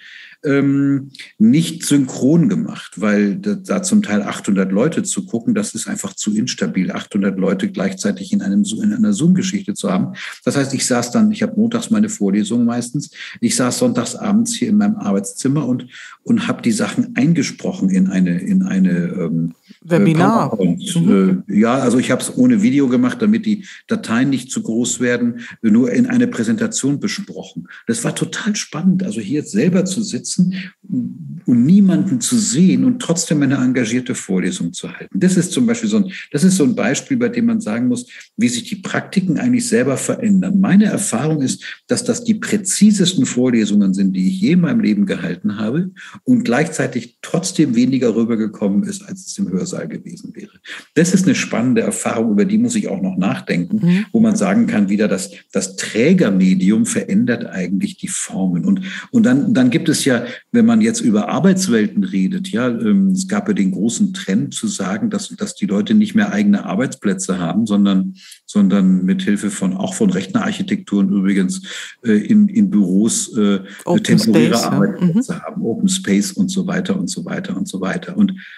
nicht synchron gemacht, weil da zum Teil 800 Leute zu gucken, das ist einfach zu instabil, 800 Leute gleichzeitig in einer Zoom-Geschichte zu haben. Das heißt, ich habe montags meine Vorlesung meistens, ich saß sonntags abends hier in meinem Arbeitszimmer und habe die Sachen eingesprochen in eine Webinar. Ja, also ich habe es ohne Video gemacht, damit die Dateien nicht zu groß werden, nur in eine Präsentation besprochen. Das war total spannend, also hier selber zu sitzen und niemanden zu sehen und trotzdem eine engagierte Vorlesung zu halten. Das ist zum Beispiel so ein Beispiel, bei dem man sagen muss, wie sich die Praktiken eigentlich selber verändern. Meine Erfahrung ist, dass das die präzisesten Vorlesungen sind, die ich je in meinem Leben gehalten habe und gleichzeitig trotzdem weniger rübergekommen ist, als es im Hörsaal gewesen wäre. Das ist eine spannende Erfahrung, über die muss ich auch noch nachdenken, wo man sagen kann, wieder das Trägermedium verändert eigentlich die Formen. Und dann gibt es ja, wenn man jetzt über Arbeitswelten redet, ja, es gab ja den großen Trend zu sagen, dass die Leute nicht mehr eigene Arbeitsplätze haben, sondern mit Hilfe von Rechnerarchitekturen übrigens in Büros temporäre Arbeitsplätze haben, Open Space und so weiter und so weiter und so weiter. Und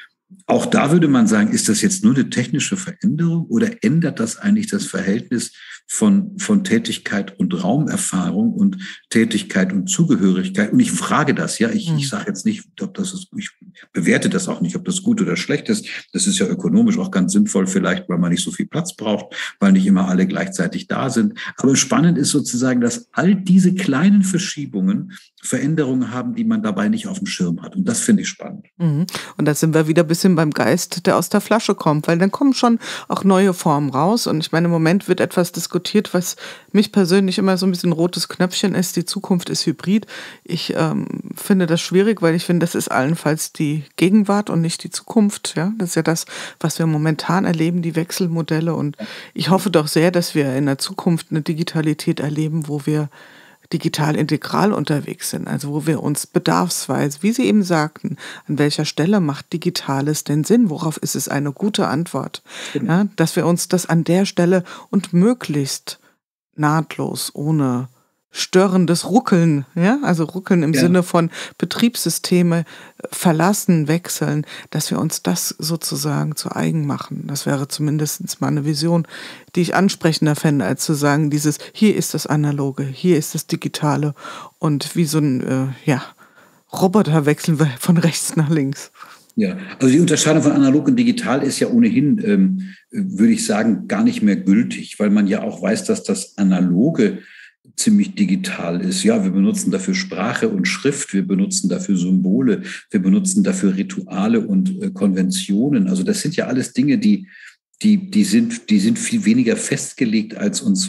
Auch da würde man sagen, ist das jetzt nur eine technische Veränderung oder ändert das eigentlich das Verhältnis von Tätigkeit und Raumerfahrung und Tätigkeit und Zugehörigkeit? Und ich frage das, ja, ich sage jetzt nicht, ob das ist, ich bewerte das auch nicht, ob das gut oder schlecht ist. Das ist ja ökonomisch auch ganz sinnvoll vielleicht, weil man nicht so viel Platz braucht, weil nicht immer alle gleichzeitig da sind. Aber spannend ist sozusagen, dass all diese kleinen Verschiebungen Veränderungen haben, die man dabei nicht auf dem Schirm hat. Und das finde ich spannend. Und da sind wir wieder ein bisschen beim Geist, der aus der Flasche kommt, weil dann kommen schon auch neue Formen raus. Und ich meine, im Moment wird etwas diskutiert, was mich persönlich immer so ein bisschen rotes Knöpfchen ist. Die Zukunft ist hybrid. Ich finde das schwierig, weil ich finde, das ist allenfalls die Gegenwart und nicht die Zukunft. Ja, das ist ja das, was wir momentan erleben, die Wechselmodelle. Und ich hoffe doch sehr, dass wir in der Zukunft eine Digitalität erleben, wo wir digital integral unterwegs sind, also wo wir uns bedarfsweise, wie Sie eben sagten, an welcher Stelle macht Digitales denn Sinn, worauf ist es eine gute Antwort, ja, dass wir uns das an der Stelle und möglichst nahtlos, ohne störendes Ruckeln, ja, also Ruckeln im Sinne von Betriebssysteme verlassen, wechseln, dass wir uns das sozusagen zu eigen machen. Das wäre zumindest mal eine Vision, die ich ansprechender fände, als zu sagen, dieses, hier ist das Analoge, hier ist das Digitale und wie so ein, Roboter wechseln wir von rechts nach links. Ja, also die Unterscheidung von analog und digital ist ja ohnehin, würde ich sagen, gar nicht mehr gültig, weil man ja auch weiß, dass das Analoge ziemlich digital ist. Ja, wir benutzen dafür Sprache und Schrift, wir benutzen dafür Symbole, wir benutzen dafür Rituale und Konventionen. Also das sind ja alles Dinge, die sind viel weniger festgelegt, als uns so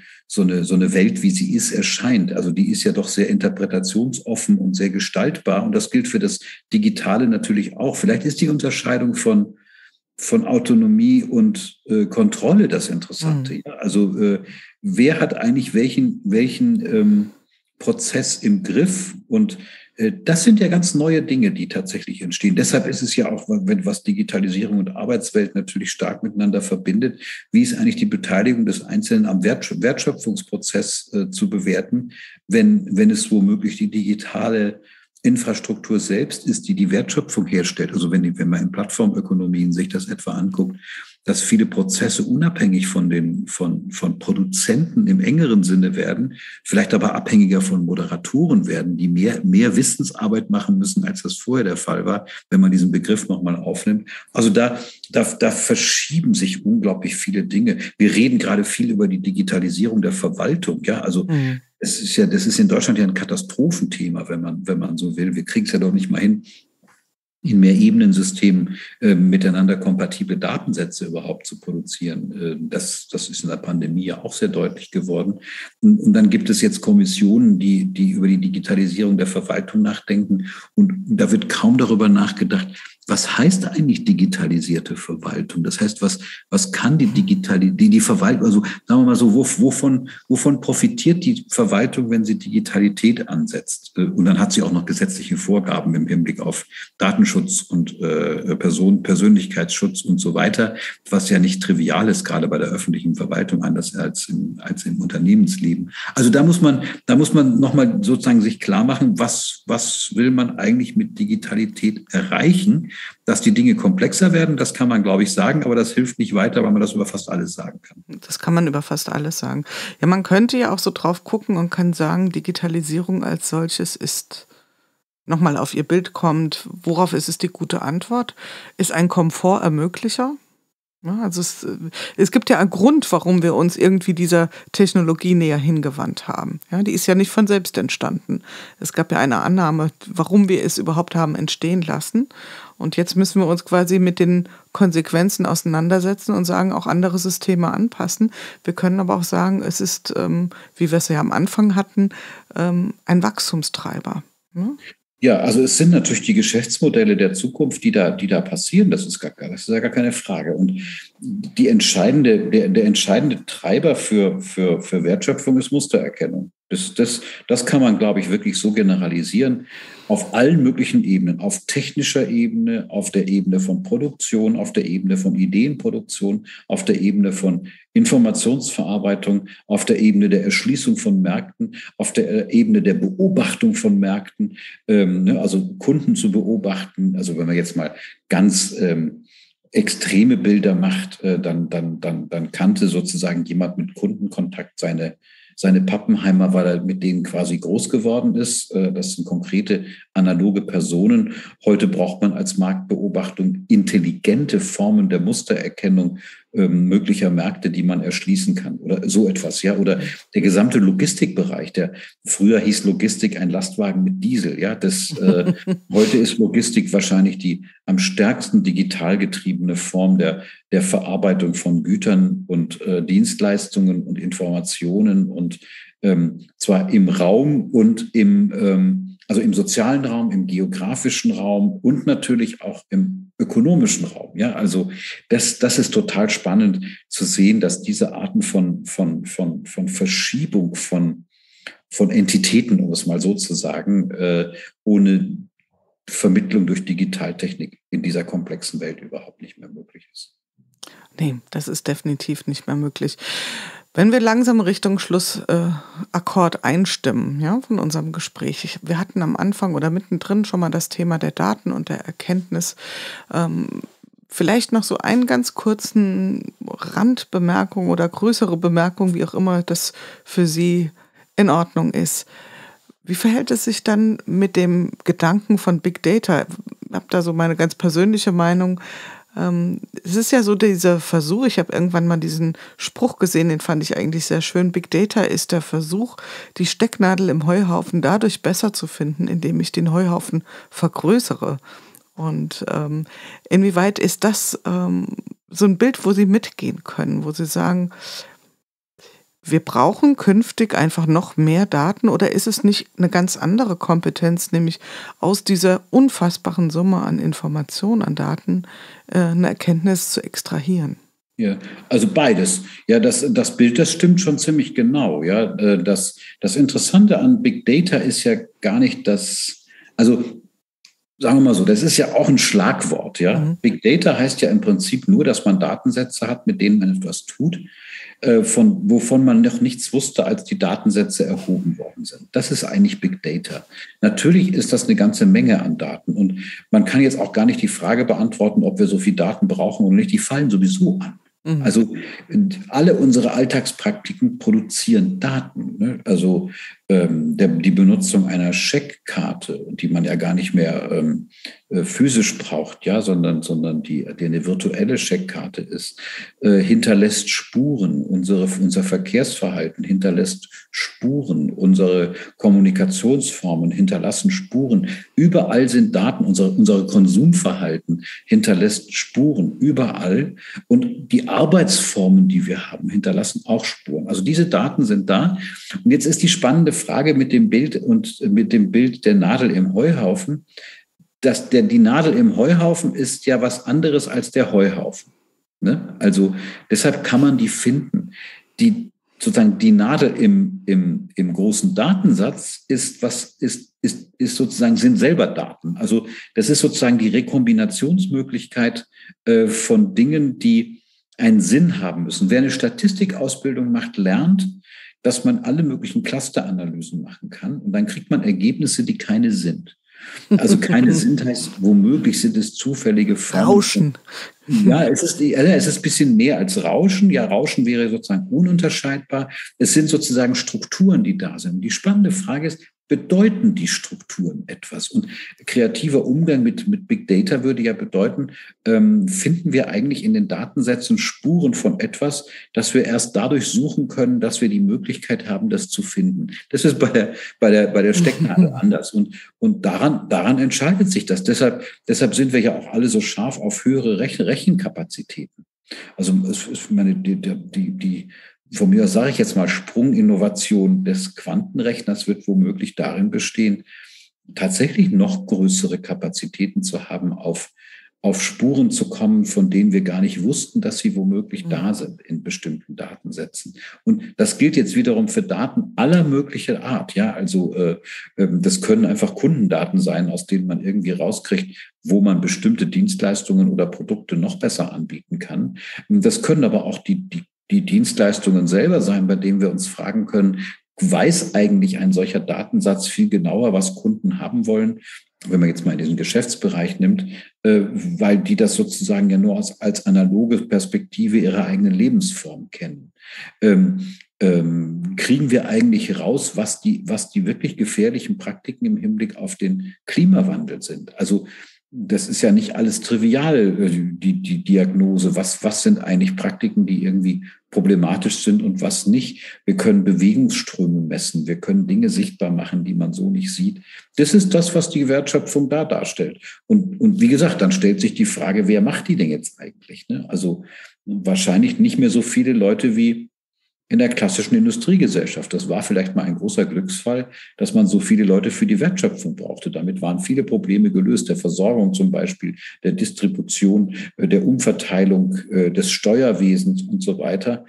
eine Welt, wie sie ist, erscheint. Also die ist ja doch sehr interpretationsoffen und sehr gestaltbar. Und das gilt für das Digitale natürlich auch. Vielleicht ist die Unterscheidung von Autonomie und Kontrolle das Interessante. Ja? Also wer hat eigentlich welchen Prozess im Griff? Und das sind ja ganz neue Dinge, die tatsächlich entstehen. Deshalb ist es ja auch, was Digitalisierung und Arbeitswelt natürlich stark miteinander verbindet, wie ist eigentlich die Beteiligung des Einzelnen am Wertschöpfungsprozess zu bewerten, wenn es womöglich die digitale Infrastruktur selbst ist, die Wertschöpfung herstellt. Also wenn man in Plattformökonomien sich das etwa anguckt, dass viele Prozesse unabhängig von Produzenten im engeren Sinne werden, vielleicht aber abhängiger von Moderatoren werden, die mehr Wissensarbeit machen müssen, als das vorher der Fall war, wenn man diesen Begriff nochmal aufnimmt. Also da verschieben sich unglaublich viele Dinge. Wir reden gerade viel über die Digitalisierung der Verwaltung. Ja, also das ist in Deutschland ja ein Katastrophenthema, wenn man so will. Wir kriegen es ja doch nicht mal hin, in Mehrebenensystemen miteinander kompatible Datensätze überhaupt zu produzieren. Das ist in der Pandemie ja auch sehr deutlich geworden. Und dann gibt es jetzt Kommissionen, die über die Digitalisierung der Verwaltung nachdenken. Und da wird kaum darüber nachgedacht, was heißt eigentlich digitalisierte Verwaltung? Das heißt, was kann die Verwaltung, also sagen wir mal so, wovon profitiert die Verwaltung, wenn sie Digitalität ansetzt? Und dann hat sie auch noch gesetzliche Vorgaben im Hinblick auf Datenschutz und Persönlichkeitsschutz und so weiter, was ja nicht trivial ist, gerade bei der öffentlichen Verwaltung, anders als im Unternehmensleben. Also da muss man nochmal sozusagen sich klar machen, was will man eigentlich mit Digitalität erreichen? Dass die Dinge komplexer werden, das kann man, glaube ich, sagen, aber das hilft nicht weiter, weil man das über fast alles sagen kann. Das kann man über fast alles sagen. Ja, man könnte ja auch so drauf gucken und kann sagen, Digitalisierung als solches ist, nochmal auf Ihr Bild kommt, worauf ist es die gute Antwort? Ist ein Komfortermöglicher? Ja, also es gibt ja einen Grund, warum wir uns irgendwie dieser Technologie näher hingewandt haben. Ja, die ist ja nicht von selbst entstanden. Es gab ja eine Annahme, warum wir es überhaupt haben entstehen lassen. Und jetzt müssen wir uns quasi mit den Konsequenzen auseinandersetzen und sagen, auch andere Systeme anpassen. Wir können aber auch sagen, es ist, wie wir es ja am Anfang hatten, ein Wachstumstreiber. Ne? Ja, also es sind natürlich die Geschäftsmodelle der Zukunft, die da passieren. Das ist ja gar keine Frage. Und der entscheidende Treiber für Wertschöpfung ist Mustererkennung. Das kann man, glaube ich, wirklich so generalisieren. Auf allen möglichen Ebenen, auf technischer Ebene, auf der Ebene von Produktion, auf der Ebene von Ideenproduktion, auf der Ebene von Informationsverarbeitung, auf der Ebene der Erschließung von Märkten, auf der Ebene der Beobachtung von Märkten, also Kunden zu beobachten. Also wenn man jetzt mal ganz extreme Bilder macht, dann kannte sozusagen jemand mit Kundenkontakt seine Pappenheimer, weil er mit denen quasi groß geworden ist. Das sind konkrete analoge Personen. Heute braucht man als Marktbeobachtung intelligente Formen der Mustererkennung möglicher Märkte, die man erschließen kann oder so etwas. Ja, oder der gesamte Logistikbereich, der früher hieß Logistik ein Lastwagen mit Diesel. Ja, heute ist Logistik wahrscheinlich die am stärksten digital getriebene Form der Verarbeitung von Gütern und Dienstleistungen und Informationen und zwar im Raum und also im sozialen Raum, im geografischen Raum und natürlich auch im ökonomischen Raum. Ja, also das ist total spannend zu sehen, dass diese Arten von Verschiebung von Entitäten, um es mal so zu sagen, ohne Vermittlung durch Digitaltechnik in dieser komplexen Welt überhaupt nicht mehr möglich ist. Nee, das ist definitiv nicht mehr möglich. Wenn wir langsam Richtung Schlussakkord einstimmen, ja, von unserem Gespräch. Wir hatten am Anfang oder mittendrin schon mal das Thema der Daten und der Erkenntnis. Vielleicht noch so einen ganz kurzen Randbemerkung oder größere Bemerkung, wie auch immer das für Sie in Ordnung ist. Wie verhält es sich dann mit dem Gedanken von Big Data? Ich habe da so meine ganz persönliche Meinung. Es ist ja so dieser Versuch, ich habe irgendwann mal diesen Spruch gesehen, den fand ich eigentlich sehr schön. Big Data ist der Versuch, die Stecknadel im Heuhaufen dadurch besser zu finden, indem ich den Heuhaufen vergrößere. Und inwieweit ist das so ein Bild, wo Sie mitgehen können, wo Sie sagen, wir brauchen künftig einfach noch mehr Daten, oder ist es nicht eine ganz andere Kompetenz, nämlich aus dieser unfassbaren Summe an Informationen, an Daten, eine Erkenntnis zu extrahieren? Ja, also beides. Ja, das Bild, das stimmt schon ziemlich genau. Ja, das Interessante an Big Data ist ja gar nicht also sagen wir mal so, das ist ja auch ein Schlagwort. Ja, Big Data heißt ja im Prinzip nur, dass man Datensätze hat, mit denen man etwas tut, wovon man noch nichts wusste, als die Datensätze erhoben worden sind. Das ist eigentlich Big Data. Natürlich ist das eine ganze Menge an Daten und man kann jetzt auch gar nicht die Frage beantworten, ob wir so viel Daten brauchen oder nicht. Die fallen sowieso an. Also alle unsere Alltagspraktiken produzieren Daten. Ne? Also die Benutzung einer Scheckkarte, die man ja gar nicht mehr physisch braucht, ja, sondern die eine virtuelle Scheckkarte ist, hinterlässt Spuren. Unser Verkehrsverhalten hinterlässt Spuren. Unsere Kommunikationsformen hinterlassen Spuren. Überall sind Daten. Unser Konsumverhalten hinterlässt Spuren. Überall. Und die Arbeitsformen, die wir haben, hinterlassen auch Spuren. Also diese Daten sind da. Und jetzt ist die spannende Frage mit dem Bild der Nadel im Heuhaufen. Die Nadel im Heuhaufen ist ja was anderes als der Heuhaufen. Ne? Also deshalb kann man die finden. Die Nadel im großen Datensatz sind selber Daten. Also das ist sozusagen die Rekombinationsmöglichkeit von Dingen, die einen Sinn haben müssen. Wer eine Statistikausbildung macht, lernt, dass man alle möglichen Clusteranalysen machen kann und dann kriegt man Ergebnisse, die keine sind. Also keine sind heißt, womöglich sind es zufällige Formen. Rauschen. Ja, es ist ein bisschen mehr als Rauschen. Ja, Rauschen wäre sozusagen ununterscheidbar. Es sind sozusagen Strukturen, die da sind. Die spannende Frage ist, bedeuten die Strukturen etwas? Und kreativer Umgang mit Big Data würde ja bedeuten, finden wir eigentlich in den Datensätzen Spuren von etwas, das wir erst dadurch suchen können, dass wir die Möglichkeit haben, das zu finden. Das ist bei der Stecknadel anders. Und daran entscheidet sich das. Deshalb sind wir ja auch alle so scharf auf höhere Rechenkapazitäten. Also von mir aus sage ich jetzt mal, Sprunginnovation des Quantenrechners wird womöglich darin bestehen, tatsächlich noch größere Kapazitäten zu haben auf auf Spuren zu kommen, von denen wir gar nicht wussten, dass sie womöglich da sind in bestimmten Datensätzen. Und das gilt jetzt wiederum für Daten aller möglicher Art. Ja, also das können einfach Kundendaten sein, aus denen man irgendwie rauskriegt, wo man bestimmte Dienstleistungen oder Produkte noch besser anbieten kann. Das können aber auch die Dienstleistungen selber sein, bei denen wir uns fragen können, weiß eigentlich ein solcher Datensatz viel genauer, was Kunden haben wollen, wenn man jetzt mal in diesen Geschäftsbereich nimmt, weil die das sozusagen ja nur als analoge Perspektive ihrer eigenen Lebensform kennen. Kriegen wir eigentlich raus, was die wirklich gefährlichen Praktiken im Hinblick auf den Klimawandel sind? Also das ist ja nicht alles trivial, die Diagnose. Was sind eigentlich Praktiken, die irgendwie problematisch sind und was nicht? Wir können Bewegungsströme messen. Wir können Dinge sichtbar machen, die man so nicht sieht. Das ist das, was die Wertschöpfung da darstellt. Und wie gesagt, dann stellt sich die Frage, wer macht die denn jetzt eigentlich? Ne? Also wahrscheinlich nicht mehr so viele Leute wie in der klassischen Industriegesellschaft. Das war vielleicht mal ein großer Glücksfall, dass man so viele Leute für die Wertschöpfung brauchte. Damit waren viele Probleme gelöst, der Versorgung zum Beispiel, der Distribution, der Umverteilung, des Steuerwesens und so weiter.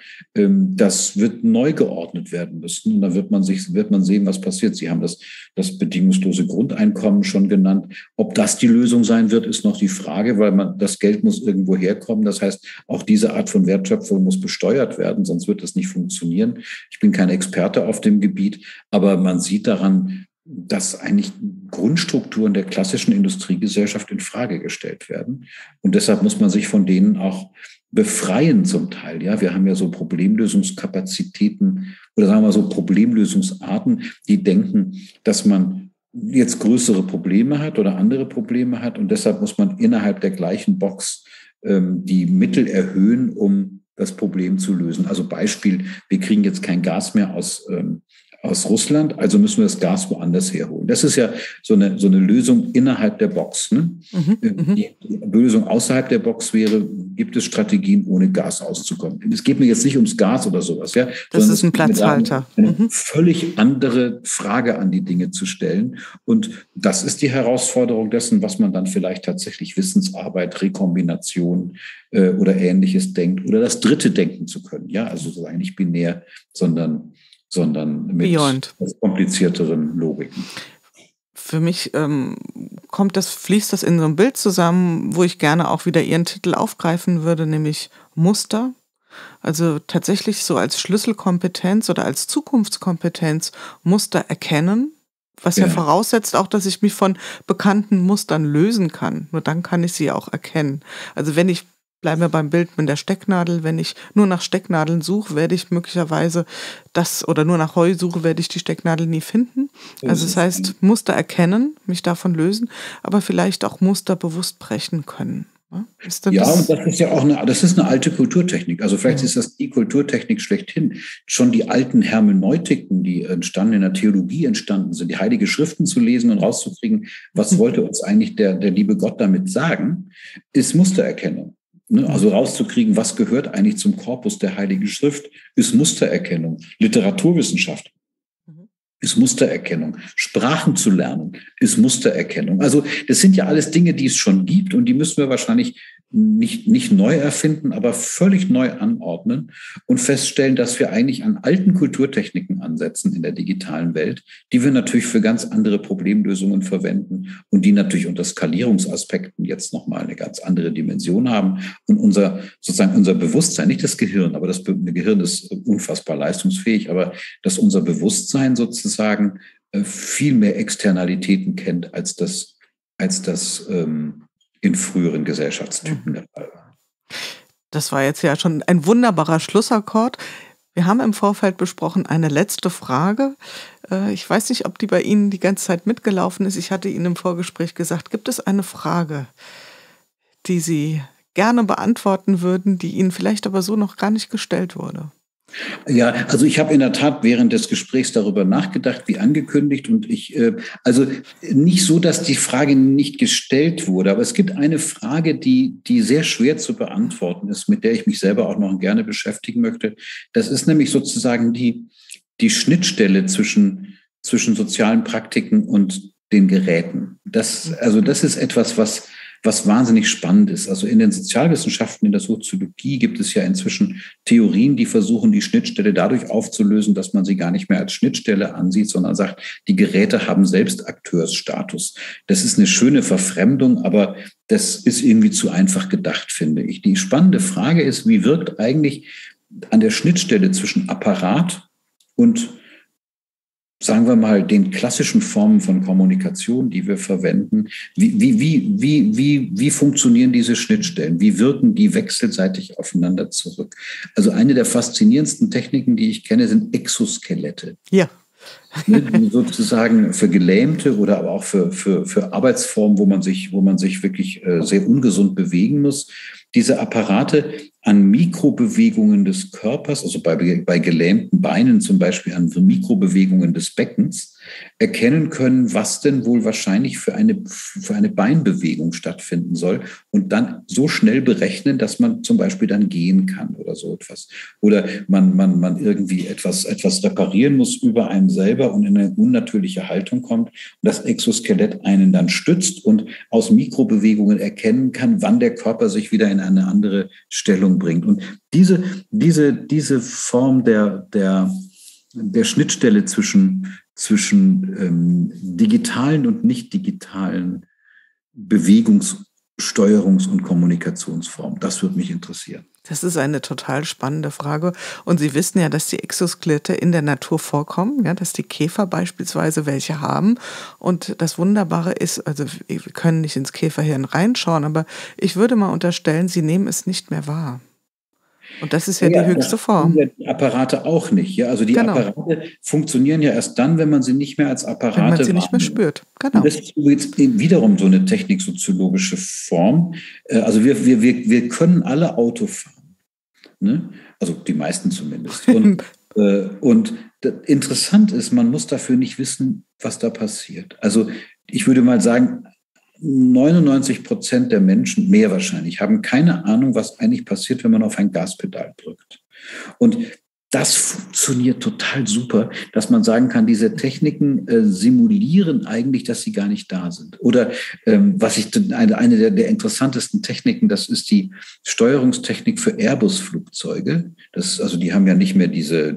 Das wird neu geordnet werden müssen. Und dann wird man sehen, was passiert. Sie haben das bedingungslose Grundeinkommen schon genannt. Ob das die Lösung sein wird, ist noch die Frage, weil das Geld muss irgendwo herkommen. Das heißt, auch diese Art von Wertschöpfung muss besteuert werden, sonst wird das nicht funktionieren. Ich bin kein Experte auf dem Gebiet, aber man sieht daran, dass eigentlich Grundstrukturen der klassischen Industriegesellschaft in Frage gestellt werden. Und deshalb muss man sich von denen auch befreien zum Teil. Ja, wir haben ja so Problemlösungskapazitäten oder sagen wir so Problemlösungsarten, die denken, dass man jetzt größere Probleme hat oder andere Probleme hat. Und deshalb muss man innerhalb der gleichen Box die Mittel erhöhen, um das Problem zu lösen. Also Beispiel, wir kriegen jetzt kein Gas mehr aus Russland, also müssen wir das Gas woanders herholen. Das ist ja so eine Lösung innerhalb der Box. Ne? Die Lösung außerhalb der Box wäre, gibt es Strategien, ohne Gas auszukommen. Es geht mir jetzt nicht ums Gas oder sowas. Ja, das ist ein Platzhalter. Eine völlig andere Frage an die Dinge zu stellen. Und das ist die Herausforderung dessen, was man dann vielleicht tatsächlich Wissensarbeit, Rekombination oder Ähnliches denkt oder das Dritte denken zu können. Ja, also sozusagen nicht binär, sondern mit komplizierteren Logiken. Für mich fließt das in so ein Bild zusammen, wo ich gerne auch wieder Ihren Titel aufgreifen würde, nämlich Muster. Also tatsächlich so als Schlüsselkompetenz oder als Zukunftskompetenz Muster erkennen, was ja voraussetzt auch, dass ich mich von bekannten Mustern lösen kann. Nur dann kann ich sie auch erkennen. Also bleiben wir beim Bild mit der Stecknadel. Wenn ich nur nach Stecknadeln suche, werde ich möglicherweise oder nur nach Heu suche, werde ich die Stecknadel nie finden. Also das heißt, Muster erkennen, mich davon lösen, aber vielleicht auch Muster bewusst brechen können. Und das ist ja auch eine alte Kulturtechnik. Also vielleicht ist das die Kulturtechnik schlechthin. Schon die alten Hermeneutiken, die in der Theologie entstanden sind, die Heilige Schriften zu lesen und rauszukriegen, was wollte uns eigentlich der liebe Gott damit sagen, ist Mustererkennung. Also rauszukriegen, was gehört eigentlich zum Korpus der Heiligen Schrift, ist Mustererkennung. Literaturwissenschaft ist Mustererkennung. Sprachen zu lernen ist Mustererkennung. Also das sind ja alles Dinge, die es schon gibt und die müssen wir wahrscheinlich nicht neu erfinden, aber völlig neu anordnen und feststellen, dass wir eigentlich an alten Kulturtechniken ansetzen in der digitalen Welt, die wir natürlich für ganz andere Problemlösungen verwenden und die natürlich unter Skalierungsaspekten jetzt nochmal eine ganz andere Dimension haben und unser Bewusstsein, nicht das Gehirn, aber das Gehirn ist unfassbar leistungsfähig, aber dass unser Bewusstsein sozusagen viel mehr Externalitäten kennt, als das in früheren Gesellschaftstypen der Fall war. Das war jetzt ja schon ein wunderbarer Schlussakkord. Wir haben im Vorfeld besprochen eine letzte Frage. Ich weiß nicht, ob die bei Ihnen die ganze Zeit mitgelaufen ist. Ich hatte Ihnen im Vorgespräch gesagt, gibt es eine Frage, die Sie gerne beantworten würden, die Ihnen vielleicht aber so noch gar nicht gestellt wurde? Ja, also ich habe in der Tat während des Gesprächs darüber nachgedacht, wie angekündigt, und also nicht so, dass die Frage nicht gestellt wurde, aber es gibt eine Frage, die sehr schwer zu beantworten ist, mit der ich mich selber auch noch gerne beschäftigen möchte. Das ist nämlich sozusagen die Schnittstelle zwischen sozialen Praktiken und den Geräten. Das ist etwas, was wahnsinnig spannend ist. Also in den Sozialwissenschaften, in der Soziologie gibt es ja inzwischen Theorien, die versuchen, die Schnittstelle dadurch aufzulösen, dass man sie gar nicht mehr als Schnittstelle ansieht, sondern sagt, die Geräte haben selbst Akteursstatus. Das ist eine schöne Verfremdung, aber das ist irgendwie zu einfach gedacht, finde ich. Die spannende Frage ist, wie wirkt eigentlich an der Schnittstelle zwischen Apparat und, sagen wir mal, den klassischen Formen von Kommunikation, die wir verwenden, wie funktionieren diese Schnittstellen? Wie wirken die wechselseitig aufeinander zurück? Also eine der faszinierendsten Techniken, die ich kenne, sind Exoskelette. Ja. Sozusagen für Gelähmte oder aber auch für Arbeitsformen, wo man sich wirklich sehr ungesund bewegen muss. Diese Apparate an Mikrobewegungen des Körpers, also bei gelähmten Beinen zum Beispiel an Mikrobewegungen des Beckens, erkennen können, was denn wohl wahrscheinlich für eine Beinbewegung stattfinden soll und dann so schnell berechnen, dass man zum Beispiel dann gehen kann oder so etwas. Oder man irgendwie etwas reparieren muss über einem selber und in eine unnatürliche Haltung kommt und das Exoskelett einen dann stützt und aus Mikrobewegungen erkennen kann, wann der Körper sich wieder in eine andere Stellung bringt. Und diese Form der Schnittstelle zwischen digitalen und nicht digitalen Bewegungssteuerungs- und Kommunikationsformen, das würde mich interessieren. Das ist eine total spannende Frage. Und Sie wissen ja, dass die Exoskelette in der Natur vorkommen, ja, dass die Käfer beispielsweise welche haben. Und das Wunderbare ist, also wir können nicht ins Käferhirn reinschauen, aber ich würde mal unterstellen, sie nehmen es nicht mehr wahr. Und das ist ja die höchste Form. Die Apparate auch nicht. Ja? Also die Apparate funktionieren ja erst dann, wenn man sie nicht mehr als Apparate wenn man sie nicht mehr spürt. Genau. Und das ist jetzt wiederum so eine techniksoziologische Form. Also wir können alle Auto fahren. Ne? Also die meisten zumindest. Und interessant ist, man muss dafür nicht wissen, was da passiert. Also ich würde mal sagen, 99% der Menschen, mehr wahrscheinlich, haben keine Ahnung, was eigentlich passiert, wenn man auf ein Gaspedal drückt. Und das funktioniert total super, dass man sagen kann, diese Techniken simulieren eigentlich, dass sie gar nicht da sind. Oder eine der interessantesten Techniken, das ist die Steuerungstechnik für Airbus-Flugzeuge. Die haben ja nicht mehr diese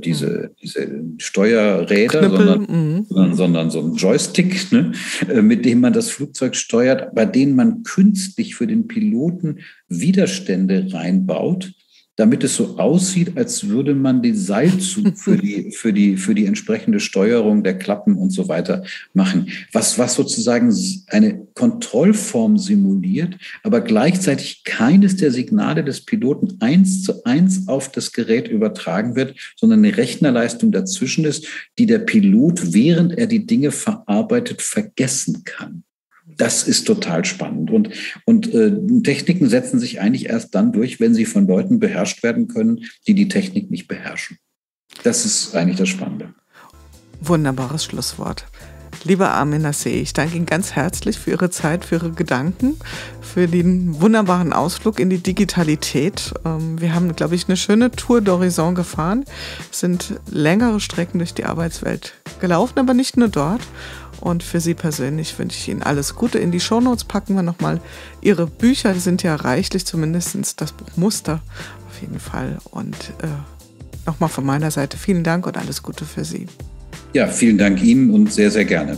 Steuerräder, sondern so ein Joystick, ne, mit dem man das Flugzeug steuert, bei denen man künstlich für den Piloten Widerstände reinbaut, damit es so aussieht, als würde man den Seilzug für die entsprechende Steuerung der Klappen und so weiter machen. Was sozusagen eine Kontrollform simuliert, aber gleichzeitig keines der Signale des Piloten 1:1 auf das Gerät übertragen wird, sondern eine Rechnerleistung dazwischen ist, die der Pilot, während er die Dinge verarbeitet, vergessen kann. Das ist total spannend. Und Techniken setzen sich eigentlich erst dann durch, wenn sie von Leuten beherrscht werden können, die die Technik nicht beherrschen. Das ist eigentlich das Spannende. Wunderbares Schlusswort. Lieber Armin Nasseh, ich danke Ihnen ganz herzlich für Ihre Zeit, für Ihre Gedanken, für den wunderbaren Ausflug in die Digitalität. Wir haben, glaube ich, eine schöne Tour d'Horizon gefahren, sind längere Strecken durch die Arbeitswelt gelaufen, aber nicht nur dort. Und für Sie persönlich wünsche ich Ihnen alles Gute. In die Shownotes packen wir nochmal Ihre Bücher, die sind ja reichlich, zumindest das Buch Muster auf jeden Fall. Und nochmal von meiner Seite vielen Dank und alles Gute für Sie. Ja, vielen Dank Ihnen und sehr, sehr gerne.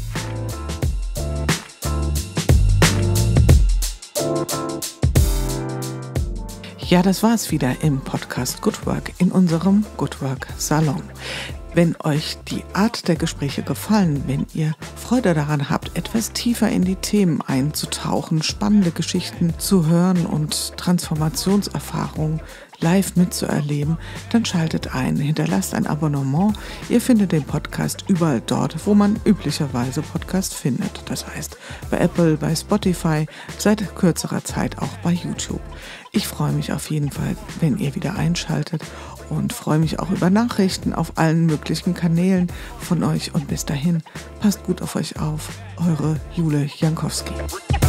Ja, das war es wieder im Podcast Good Work in unserem Good Work Salon. Wenn euch die Art der Gespräche gefallen, wenn ihr Freude daran habt, etwas tiefer in die Themen einzutauchen, spannende Geschichten zu hören und Transformationserfahrungen live mitzuerleben, dann schaltet ein, hinterlasst ein Abonnement. Ihr findet den Podcast überall dort, wo man üblicherweise Podcast findet. Das heißt bei Apple, bei Spotify, seit kürzerer Zeit auch bei YouTube. Ich freue mich auf jeden Fall, wenn ihr wieder einschaltet und freue mich auch über Nachrichten auf allen möglichen Kanälen von euch. Und bis dahin, passt gut auf euch auf. Eure Jule Jankowski.